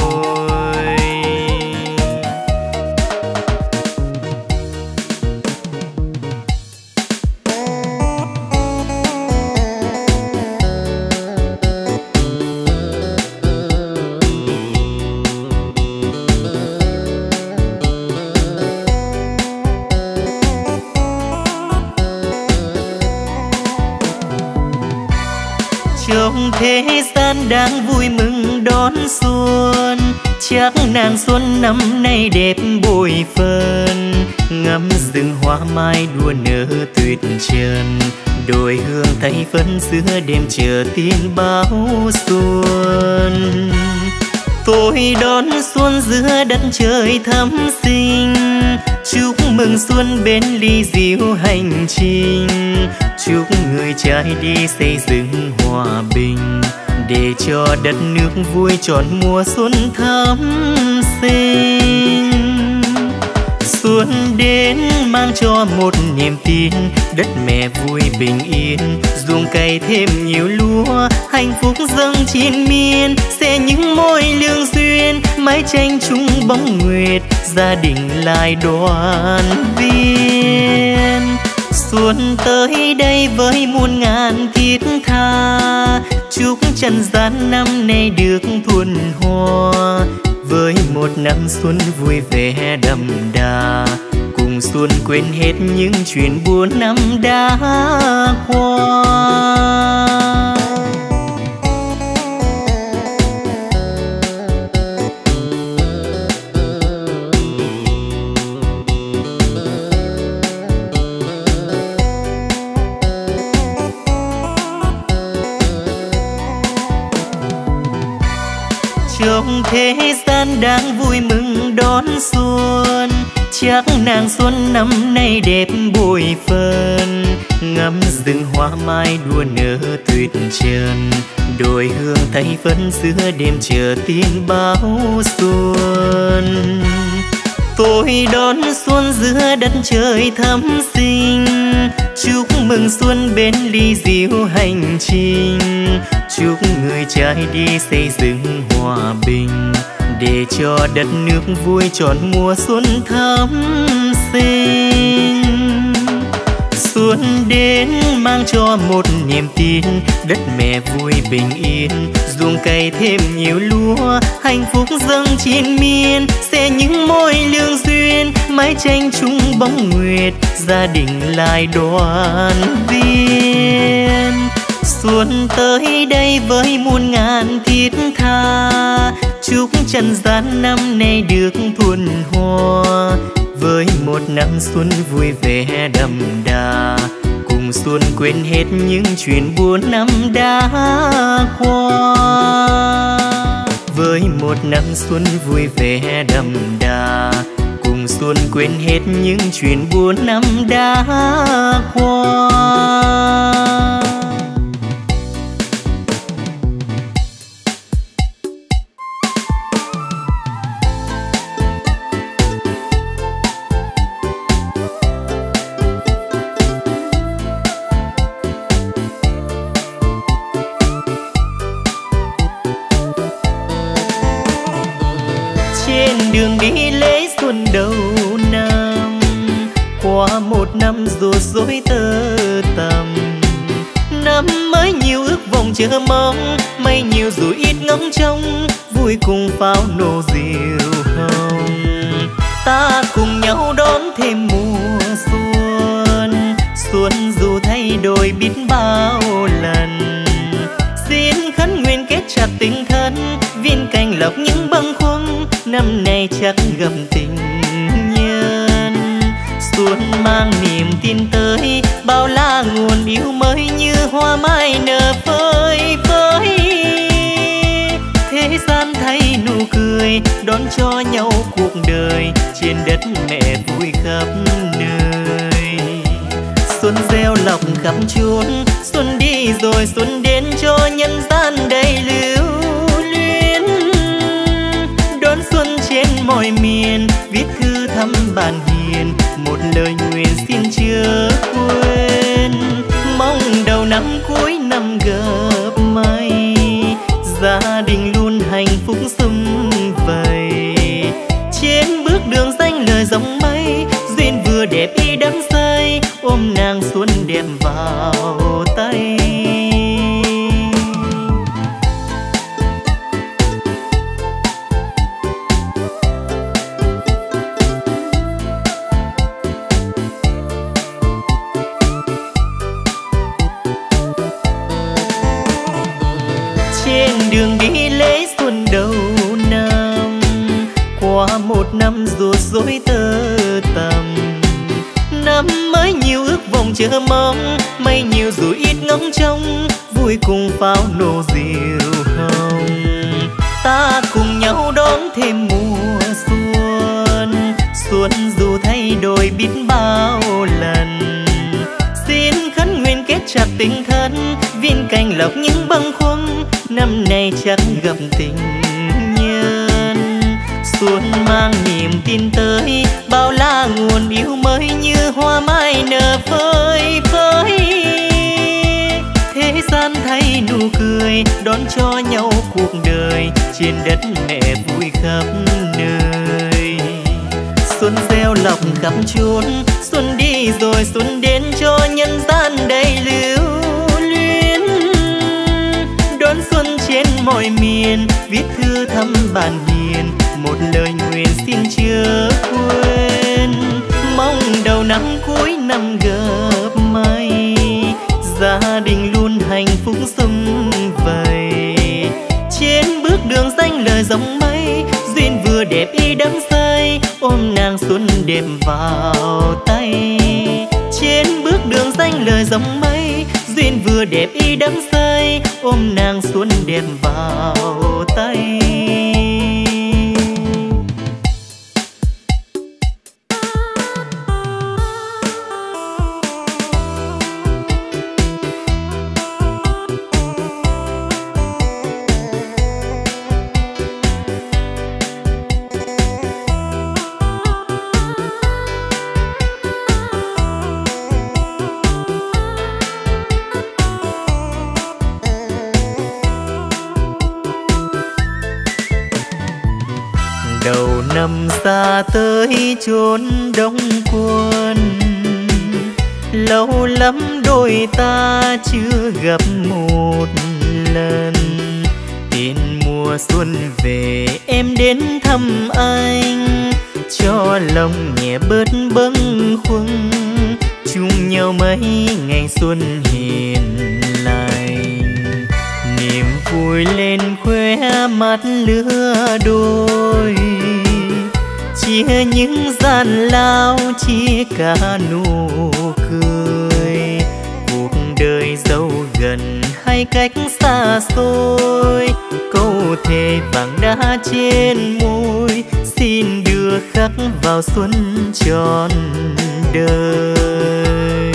Speaker 2: Trong thế gian đang vui mừng đón xuân, chắc nàng xuân năm nay đẹp bội phần. Ngắm rừng hoa mai đua nở tuyệt trần, đôi hương tay phấn giữa đêm chờ tin báo xuân. Tôi đón xuân giữa đất trời thắm xinh, chúc mừng xuân bên ly rượu hành trình. Chúc người trai đi xây dựng hòa bình, để cho đất nước vui trọn mùa xuân thắm xinh. Xuân đến mang cho một niềm tin, đất mẹ vui bình yên, ruộng cày thêm nhiều lúa, hạnh phúc dâng chín miên. Sẽ những môi lương duyên, mái tranh chung bóng nguyệt, gia đình lại đoàn viên. Xuân tới đây với muôn ngàn thiết tha, chúc trần gian năm nay được thuần hoa. Với một năm xuân vui vẻ đậm đà, cùng xuân quên hết những chuyện buồn năm đã qua. Trong thế gian đang vui mừng đón xuân, chắc nàng xuân năm nay đẹp bội phần. Ngắm rừng hoa mai đua nở tuyệt trần, đôi hương tay phấn giữa đêm chờ tin báo xuân. Tôi đón xuân giữa đất trời thắm xinh, chúc mừng xuân bên ly rượu hành trình. Chúc người trai đi xây dựng hòa bình, để cho đất nước vui trọn mùa xuân thắm xinh. Xuân đến mang cho một niềm tin, đất mẹ vui bình yên, ruộng cày thêm nhiều lúa, hạnh phúc dâng chín miên. Sẽ những môi lương duyên, mái tranh chung bóng nguyệt, gia đình lại đoàn viên. Xuân tới đây với muôn ngàn thiết tha, chúc trần gian năm nay được thuần hoa. Với một năm xuân vui vẻ đậm đà, cùng xuân quên hết những chuyện buồn năm đã qua. Với một năm xuân vui vẻ đậm đà, cùng xuân quên hết những chuyện buồn năm đã qua. Đường đi lễ xuân đầu năm, qua một năm rồi dối tơ tầm. Năm mới nhiều ước vọng chờ mong, mây nhiều dù ít ngóng trông, vui cùng pháo nổ diều hồng. Ta cùng nhau đón thêm mùa xuân, xuân dù thay đổi biết bao lần. Xin khấn nguyện kết chặt tình thân, viên cành lọc những bâng khuâng, năm nay chắc gặp tình nhân. Xuân mang niềm tin tới, bao la nguồn yêu mới như hoa mai nở phơi phới. Thế gian thay nụ cười, đón cho nhau cuộc đời, trên đất mẹ vui khắp nơi. Xuân gieo lọc khắp chốn. Xuân đi rồi xuân đến cho nhân gian đầy lưu luyến. Đón xuân trên mọi miền, viết thư thăm bạn hiền, một lời nguyện xin chớ quên. Mong đầu năm cuối năm gặp may, gia đình luôn hạnh phúc sum vầy. Trên bước đường xanh lời gióng mây, duyên vừa đẹp y đắm say, ôm nàng xuân đẹp vào tay. Trên đường đi lễ xuân đầu năm, qua một năm ruột rối tơ tầm. Năm mới nhiều ước vọng chờ mong, mây nhiều dù ít ngóng trông, vui cùng pháo nổ diều hồng. Ta cùng nhau đón thêm mùa xuân, xuân dù thay đổi biết bao lần. Xin khấn nguyện kết chặt tình thân, viên cành lộc những bâng khuâng, năm nay chắc gặp tình nhân. Xuân mang niềm tin tới, bao la nguồn yêu mới như hoa mai nở phơi phới. Thế gian thay nụ cười, đón cho nhau cuộc đời, trên đất mẹ vui khắp nơi. Xuân gieo lộc khắp chốn, xuân đi rồi xuân đến cho nhân gian đầy lưu luyến. Đón xuân trên mọi miền, viết thư thăm bạn hiền, một lời nguyện xin chớ quên. Mong đầu năm cuối năm gặp may, gia đình luôn hạnh phúc sum vầy. Trên bước đường xanh lời gióng mây, duyên vừa đẹp y đắm say, ôm nàng xuân đẹp vào tay. Trên bước đường xanh lời gióng mây, duyên vừa đẹp y đắm say, ôm nàng xuân đẹp vào tay. Đầu năm xa tới chốn đông quân, lâu lắm đôi ta chưa gặp một lần. Đến mùa xuân về em đến thăm anh, cho lòng nhẹ bớt bâng khuâng, chung nhau mấy ngày xuân hiền lành. Niềm vui lên khóe mắt lứa đôi, chia những gian lao chia cả nụ cười. Cuộc đời dẫu gần hay cách xa xôi, câu thề vàng đá trên môi, xin đưa khắc vào xuân trọn đời.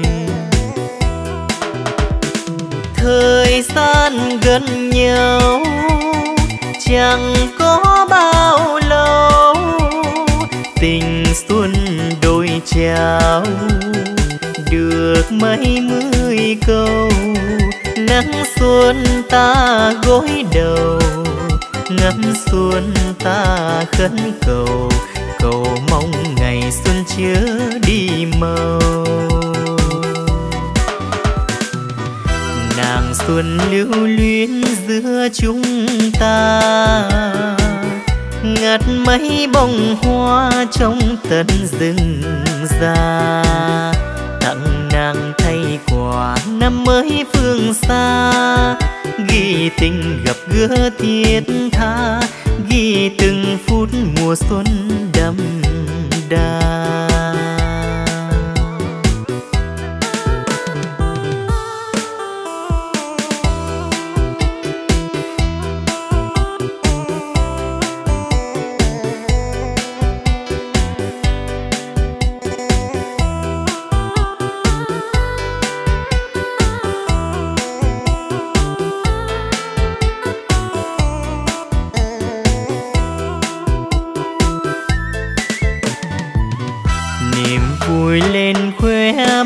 Speaker 2: Thời gian gần nhau chẳng có bao lâu, tình xuân đôi trao được mấy mươi câu. Nắng xuân ta gối đầu, ngắm xuân ta khấn cầu, cầu mong ngày xuân chớ đi mau. Nàng xuân lưu luyến giữa chúng ta, ngắt mấy bông hoa trong tận rừng già. Tặng nàng thay quà năm mới phương xa, ghi tình gặp gỡ thiết tha, ghi từng phút mùa xuân đậm đà.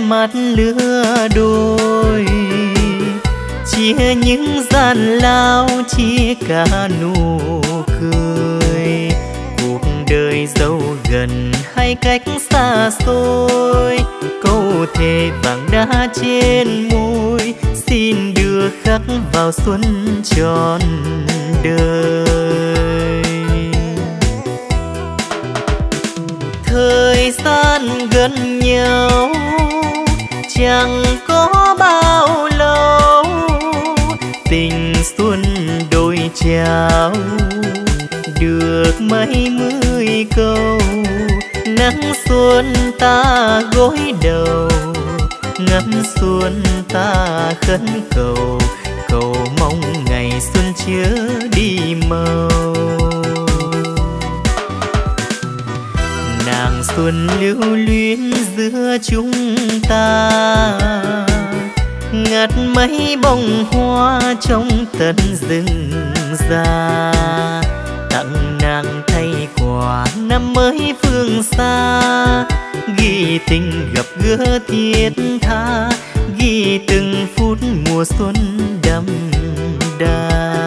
Speaker 2: mắt lứa đôi, chia những gian lao, chia cả nụ cười. Cuộc đời dẫu gần hay cách xa xôi, câu thề vàng đá trên môi xin đưa khắc vào xuân trọn đời. Thời gian gần nhau chẳng có bao lâu, tình xuân đôi trao được mấy mươi câu. Nắng xuân ta gối đầu, ngắm xuân ta khấn cầu, cầu mong ngày xuân chứa đi màu. Nàng xuân lưu luyến giữa chúng ta, ngắt mấy bông hoa trong tận rừng già. Tặng nàng thay quà năm mới phương xa, ghi tình gặp gỡ thiết tha, ghi từng phút mùa xuân đậm đà.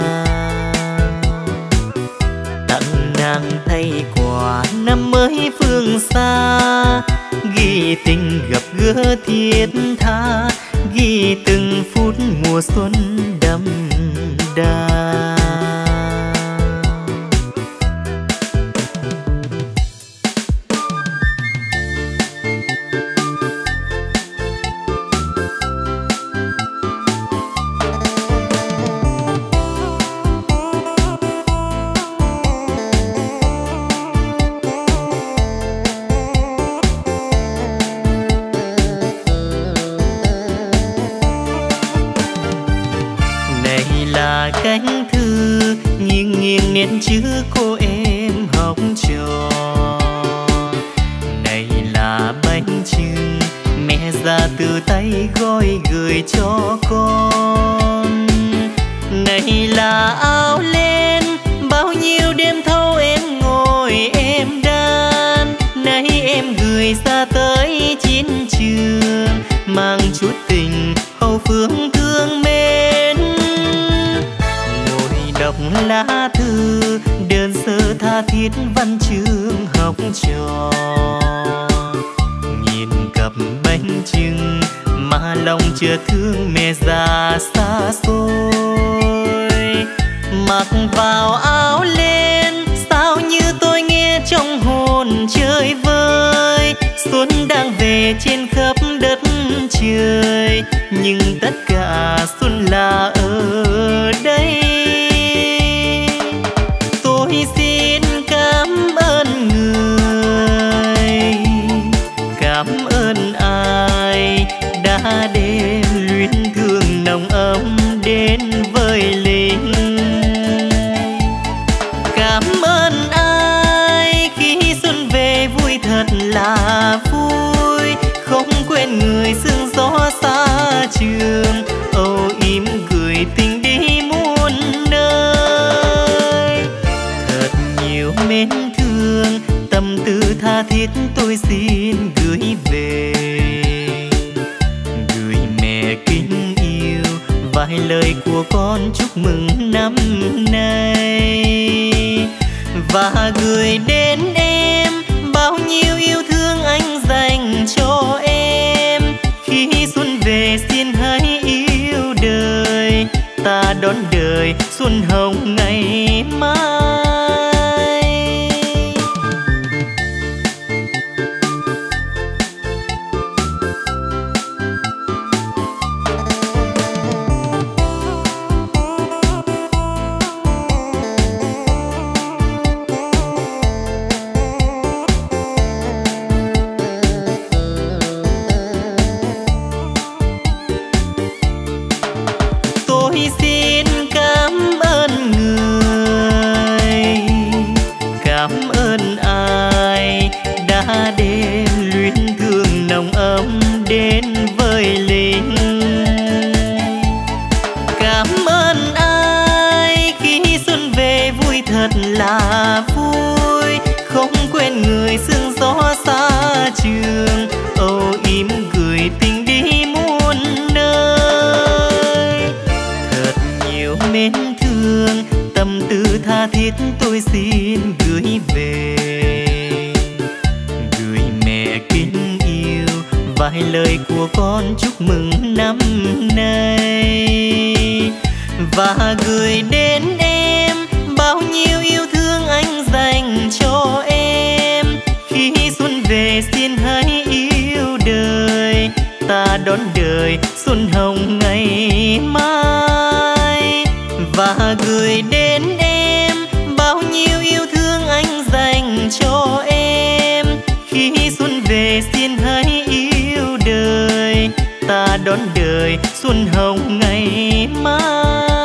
Speaker 2: Tặng nàng thay quà năm mới phương xa, ghi tình gặp gỡ thiết tha, ghi từng phút mùa xuân đậm đà. Cánh thư nghiêng nghiêng nét chữ cô em học trò. Này là bánh chưng mẹ ra từ tay gói gửi cho con. Này là áo len bao nhiêu đêm thâu em ngồi em đan. Này em gửi ra tới chiến trường, mang chút tình hậu phương thương mến. Đọc lá thư đơn sơ tha thiết văn chương học trò, nhìn cặp bánh chưng mà lòng chưa thương mẹ già xa xôi. Mặc vào áo len sao như tôi nghe trong hồn chơi vơi. Xuân đang về trên khắp đất trời, nhưng tất cả xuân là ở đây. Tôi xin cảm ơn người, cảm ơn ai đã đem luyến thương nồng ấm đến với linh. Cảm ơn ai khi xuân về vui thật là vui, không quên người sương gió xa trường, âu yếm gửi tình đi muôn nơi. Thật nhiều mến thương tâm tư tha thiết tôi xin gửi về, gửi mẹ kính yêu vài lời của con chúc mừng năm nay, và gửi đến em bao nhiêu yêu thương anh dành cho em. Khi xuân về xin hãy yêu đời, ta đón đời xuân hồng ngày mai. Tôi xin cảm ơn người, mến thương, tâm tư tha thiết tôi xin gửi về. Gửi mẹ kính yêu vài lời của con chúc mừng năm nay, và gửi đến em bao nhiêu yêu thương anh dành cho em. Khi xuân về xin hãy yêu đời, ta đón đời xuân hồng ngày mai. Và gửi đến em bao nhiêu yêu thương anh dành cho em. Khi xuân về xin hãy yêu đời, ta đón đời xuân hồng ngày mai.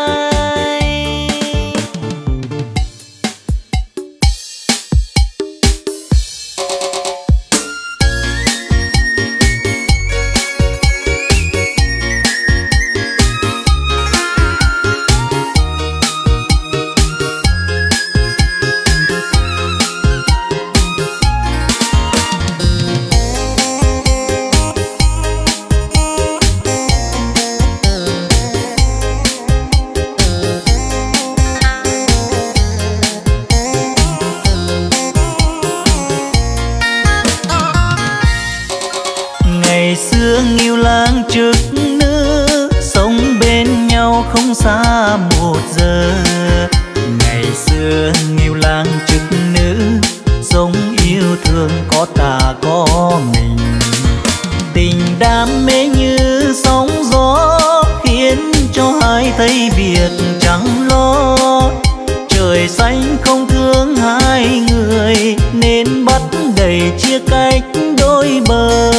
Speaker 1: Không xa một giờ. Ngày xưa nghiêu lang chức nữ, sống yêu thương có ta có mình. Tình đam mê như sóng gió, khiến cho hai thấy việc chẳng lo. Trời xanh không thương hai người, nên bắt đầy chia cách đôi bờ.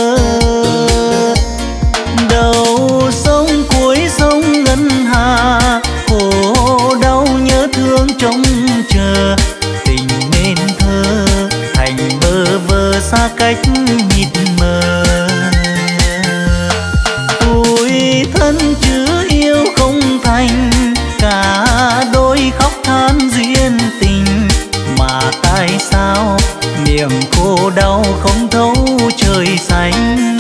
Speaker 1: Đầu sông cuối sông ngân hà, khổ đau nhớ thương trông chờ. Tình nên thơ thành bơ vơ xa cách mịt mờ. Tuổi thân chứ yêu không thành, cả đôi khóc than duyên tình. Mà tại sao niềm khổ đau không thấu trời xanh.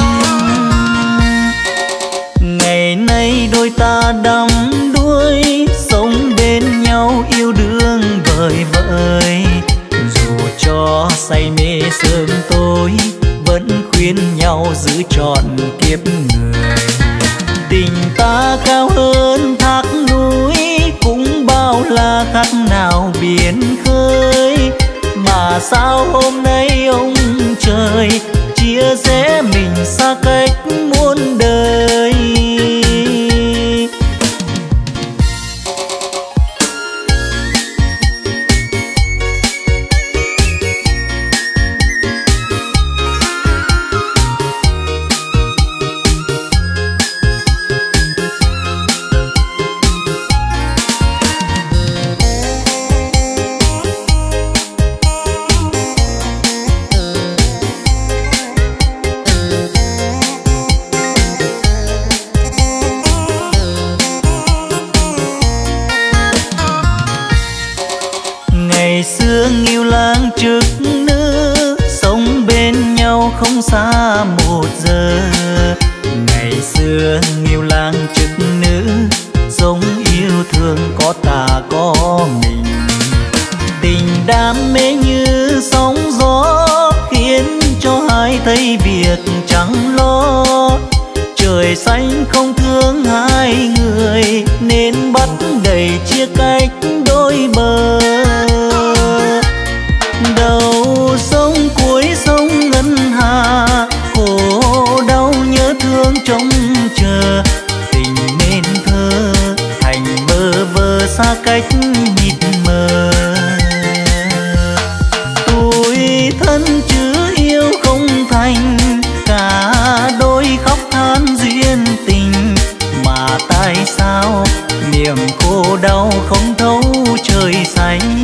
Speaker 1: Ngày nay đôi ta đắm đuối, sống bên nhau yêu đương vời vợi. Dù cho say mê sớm tối, vẫn khuyên nhau giữ trọn kiếp người. Tình ta cao hơn thác núi, cũng bao la khác nào biển khơi. Mà sao hôm nay ông trời chia rẽ mình xa cách muôn đời. Chức nữ sống bên nhau không xa một giờ. Ngày xưa nghiêu lang chức nữ, sống yêu thương có ta có mình. Tình đam mê như sóng gió, khiến cho hai thấy việc chẳng lo. Trời xanh không thương hai người, nên bắt đầy chia cách đôi bờ. Đầu sông cuối sông ngân hà, khổ đau nhớ thương trông chờ. Tình nên thơ thành bơ vơ xa cách mịt mờ. Tuổi thân chứ yêu không thành, cả đôi khóc than duyên tình. Mà tại sao niềm khổ đau không thấu trời xanh.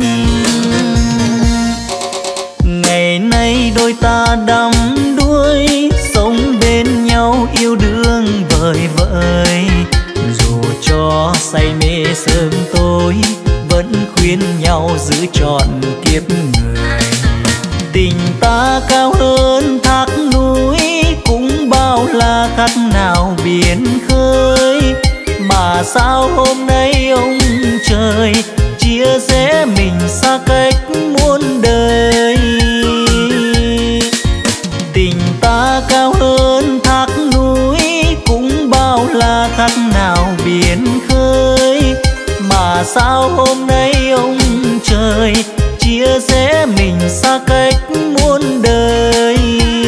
Speaker 1: Ngày nay đôi ta đắm đuối, sống bên nhau yêu đương vời vợi. Dù cho say mê sớm tối, vẫn khuyên nhau giữ trọn kiếp người. Tình ta cao hơn thác núi, cũng bao la khác nào biển khơi. Mà sao hôm nay ông trời xa cách muôn đời. Tình ta cao hơn thác núi, cũng bao la khác nào biển khơi. Mà sao hôm nay ông trời chia sẻ mình xa cách muôn đời.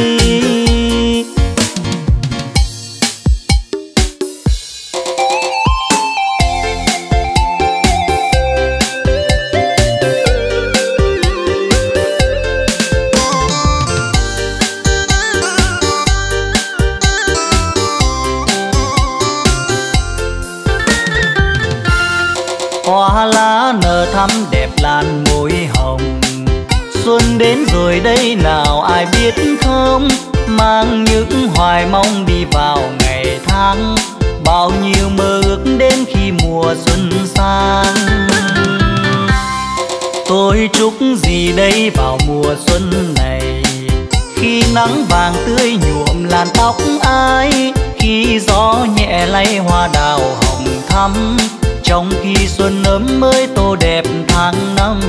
Speaker 1: Hoa lá nở thắm đẹp làn môi hồng, xuân đến rồi đây nào ai biết không. Mang những hoài mong đi vào ngày tháng, bao nhiêu mơ ước đến khi mùa xuân sang. Tôi chúc gì đây vào mùa xuân này, khi nắng vàng tươi nhuộm làn tóc ai, khi gió nhẹ lay hoa đào hồng thắm, trong khi xuân ấm mới tô đẹp tháng năm.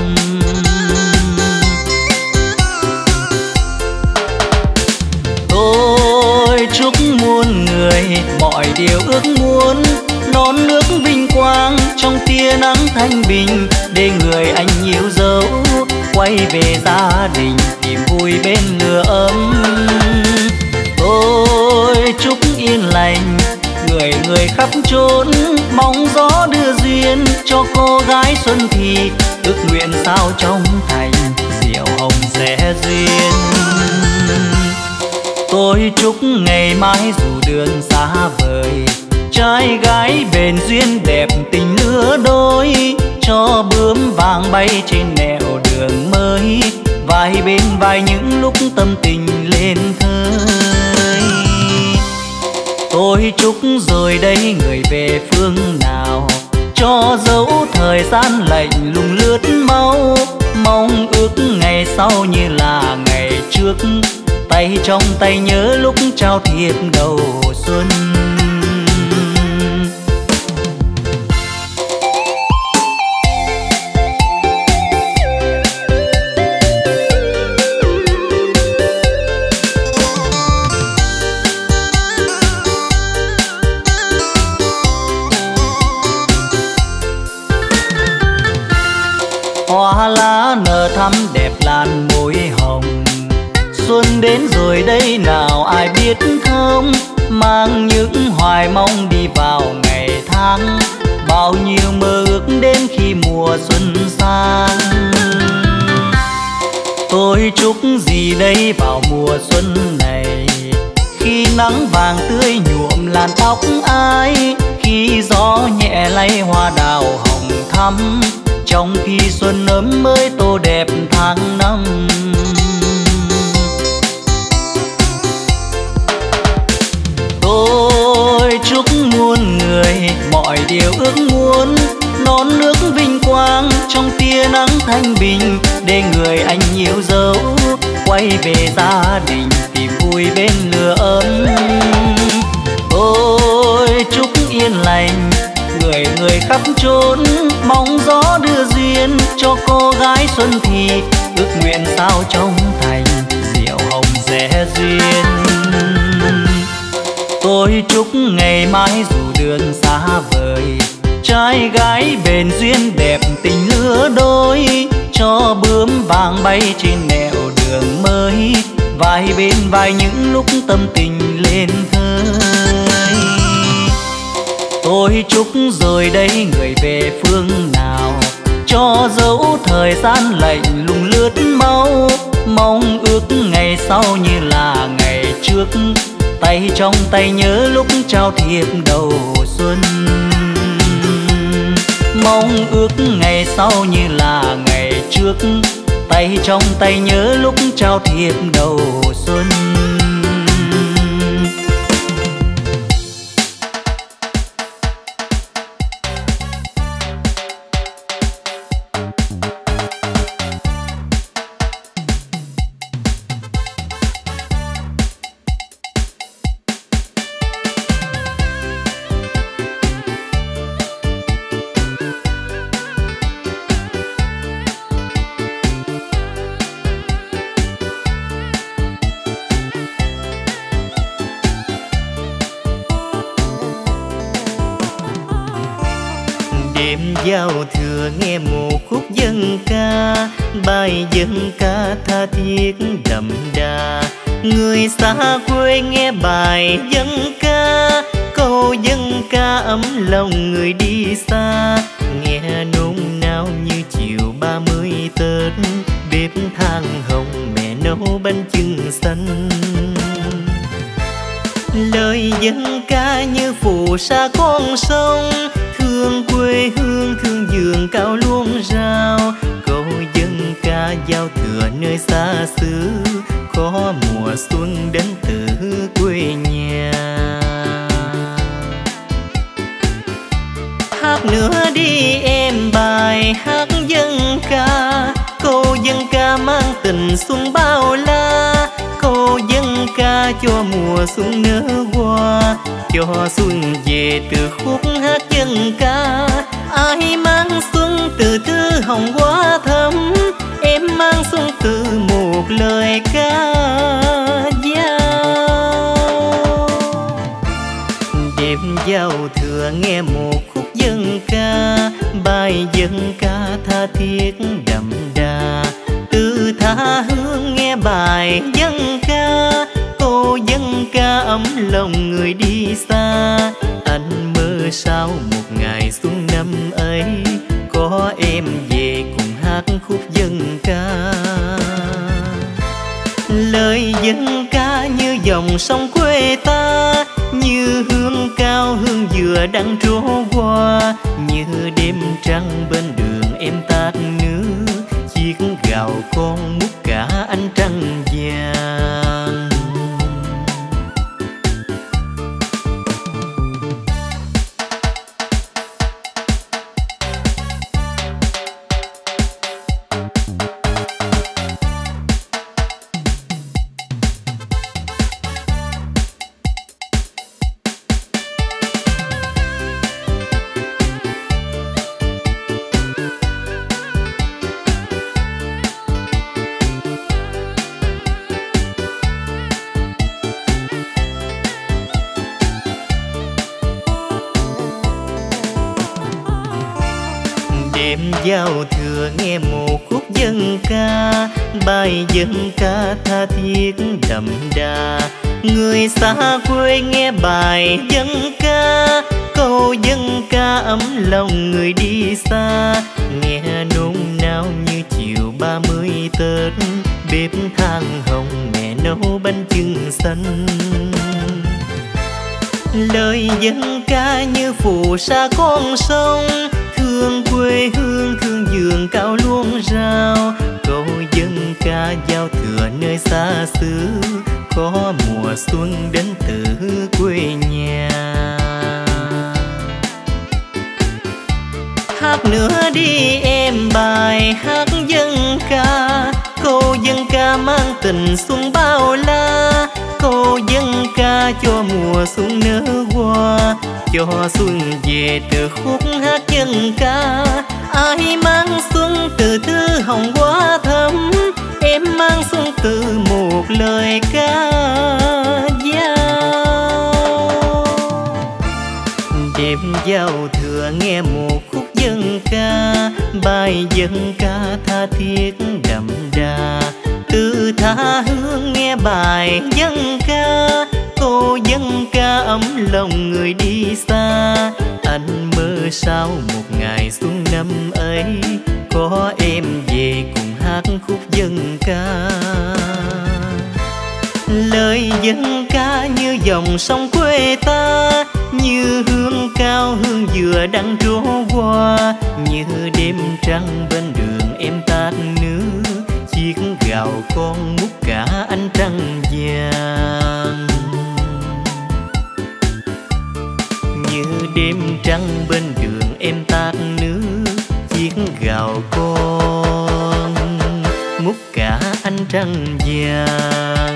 Speaker 1: Tôi chúc muôn người mọi điều ước muốn, non nước vinh quang trong tia nắng thanh bình, để người anh yêu dấu quay về gia đình tìm vui bên lửa ấm. Tôi chúc yên lành người người khắp chốn, mong gió đưa duyên cho cô gái xuân thì ước nguyện sao trong thành diệu hồng sẽ duyên. Tôi chúc ngày mai dù đường xa vời, trai gái bền duyên đẹp tình lứa đôi, cho bướm vàng bay trên nẻo đường mới, vai bên vai những lúc tâm tình lên thơi. Tôi chúc rồi đây người về phương nào, cho dấu thời gian lạnh lùng lướt mau, mong ước ngày sau như là ngày trước, tay trong tay nhớ lúc trao thiệp đầu xuân. Hoa lá nở thắm đẹp làn môi hồng, xuân đến rồi đây nào ai biết không. Mang những hoài mong đi vào ngày tháng, bao nhiêu mơ ước đến khi mùa xuân sang. Tôi chúc gì đây vào mùa xuân này, khi nắng vàng tươi nhuộm làn tóc ai, khi gió nhẹ lay hoa đào hồng thắm, trong khi xuân ấm mới tô đẹp tháng năm. Tôi chúc muôn người mọi điều ước muốn, non nước vinh quang trong tia nắng thanh bình, để người anh yêu dấu quay về gia đình tìm vui bên lửa ấm. Tôi chúc yên lành người người khắp chốn, mong gió đưa duyên cho cô gái xuân thì ước nguyện sao trong thành diệu hồng sẽ duyên. Tôi chúc ngày mai dù đường xa vời, trai gái bền duyên đẹp tình lứa đôi, cho bướm vàng bay trên nẻo đường mới, vai bên vai những lúc tâm tình lên thơi. Tôi chúc rồi đây người về phương nào, cho dấu thời gian lạnh lùng lướt mau, mong ước ngày sau như là ngày trước, tay trong tay nhớ lúc trao thiệp đầu xuân. Mong ước ngày sau như là ngày trước, tay trong tay nhớ lúc trao thiệp đầu xuân.
Speaker 2: Đêm giao thừa nghe một khúc dân ca, bài dân ca tha thiết đậm đà. Người xa quê nghe bài dân ca, câu dân ca ấm lòng người đi xa. Nghe nôn nao như chiều ba mươi Tết, bếp than hồng mẹ nấu bánh chưng xanh. Lời dân ca như phù sa con sông, thương quê hương thương vườn cao luông rau. Câu dân ca giao thừa nơi xa xứ, có mùa xuân đến từ quê nhà. Hát nữa đi em bài hát dân ca, câu dân ca mang tình xuân bao la. Câu dân ca cho mùa xuân nở hoa, cho xuân về từ khúc hát dân ca. Ai mang xuân từ thư hồng hoa thắm, em mang xuân từ một lời ca dao. Đêm giao thừa nghe một khúc dân ca, bài dân ca tha thiết đậm đà. Từ tha hương nghe bài dân ca, câu dân ca ấm lòng người đi xa. Anh mơ sao một ngày xuân năm ấy, có em về cùng hát khúc dân ca. Lời dân ca như dòng sông quê ta, như hương cao hương dừa đang trổ qua. Như đêm trăng bên đường em tát nước, chiếc gạo con múc cả ánh trăng vàng. Đêm giao thừa nghe một khúc dân ca, bài dân ca tha thiết đậm đà. Người xa quê nghe bài dân ca, câu dân ca ấm lòng người đi xa. Nghe nôn nao như chiều ba mươi Tết, bếp than hồng mẹ nấu bánh chưng xanh. Lời dân ca như phù sa con sông, thương quê hương thương vườn cao luông rau. Câu dân ca giao thừa nơi xa xứ, có mùa xuân đến từ quê nhà. Hát nữa đi em bài hát dân ca, câu dân ca mang tình xuân bao la. Câu dân ca cho mùa xuân nở hoa, cho xuân về từ khúc hát dân ca. Ai mang xuân từ thư hồng hoa thắm, em mang xuân từ một lời ca dao. Đêm giao thừa nghe một khúc dân ca, bài dân ca tha thiết đậm đà. Từ tha hương nghe bài dân ca, câu dân ca ấm lòng người đi xa. Anh mơ sao một ngày xuân năm ấy, có em về cùng hát khúc dân ca. Lời dân ca như dòng sông quê ta, như hương cao hương dừa đang trổ qua. Như đêm trăng bên đường em tát nước, chiếc gạo con múc cả ánh trăng vàng. Như đêm trăng bên đường em tát nước, chiếc gạo con múc cả ánh trăng vàng.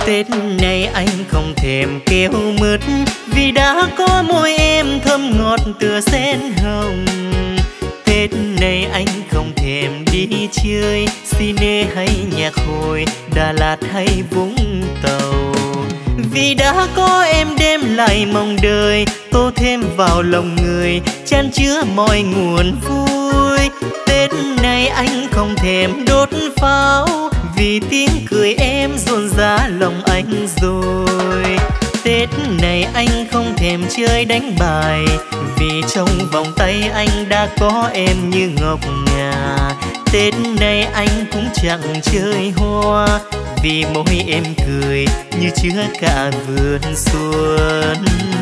Speaker 2: Tết này anh không thèm keo mứt, vì đã có môi em thơm ngọt tựa sen hồng. Tết này anh không thèm đi chơi cine hay nhạc hội, Đà Lạt hay Vũng Tàu, vì đã có em đem lại mong đời, tô thêm vào lòng người, chan chứa mọi nguồn vui. Tết này anh không thèm đốt pháo, vì tiếng cười em rộn rã lòng anh rồi. Tết này anh không thèm chơi đánh bài, vì trong vòng tay anh đã có em như ngọc ngà. Tết này anh cũng chẳng chơi hoa, vì môi em cười như chứa cả vườn xuân.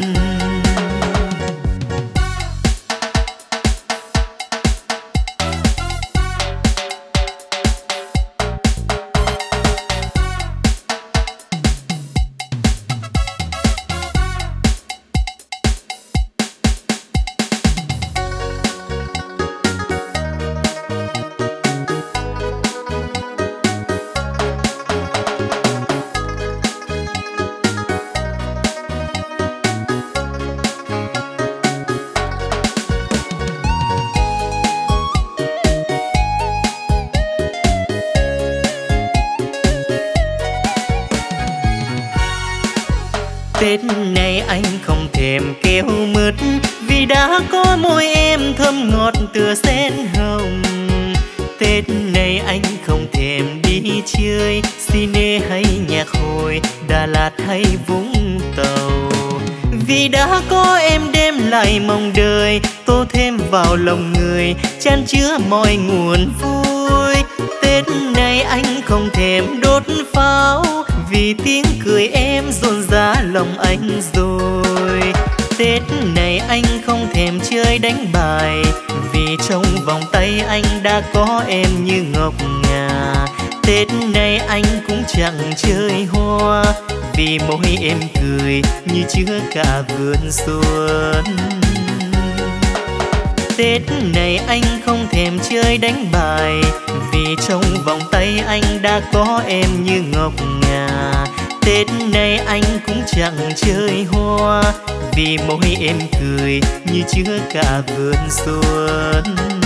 Speaker 2: Tết này anh không thèm keo mứt, vì đã có môi em thơm ngọt tựa sen hồng. Tết này anh không thèm đi chơi cine hay nhạc hội, Đà Lạt hay Vũng Tàu, vì đã có em đem lại mong đời, tô thêm vào lòng người, chan chứa mọi nguồn vui. Tết này anh không thèm đốt pháo, vì tiếng cười em rộn rã lòng anh rồi. Tết này anh không thèm chơi đánh bài, vì trong vòng tay anh đã có em như ngọc ngà. Tết này anh cũng chẳng chơi hoa, vì môi em cười như chứa cả vườn xuân. Tết này anh không thèm chơi đánh bài, vì trong vòng tay anh đã có em như ngọc ngà. Tết này anh cũng chẳng chơi hoa, vì môi em cười như chứa cả vườn xuân.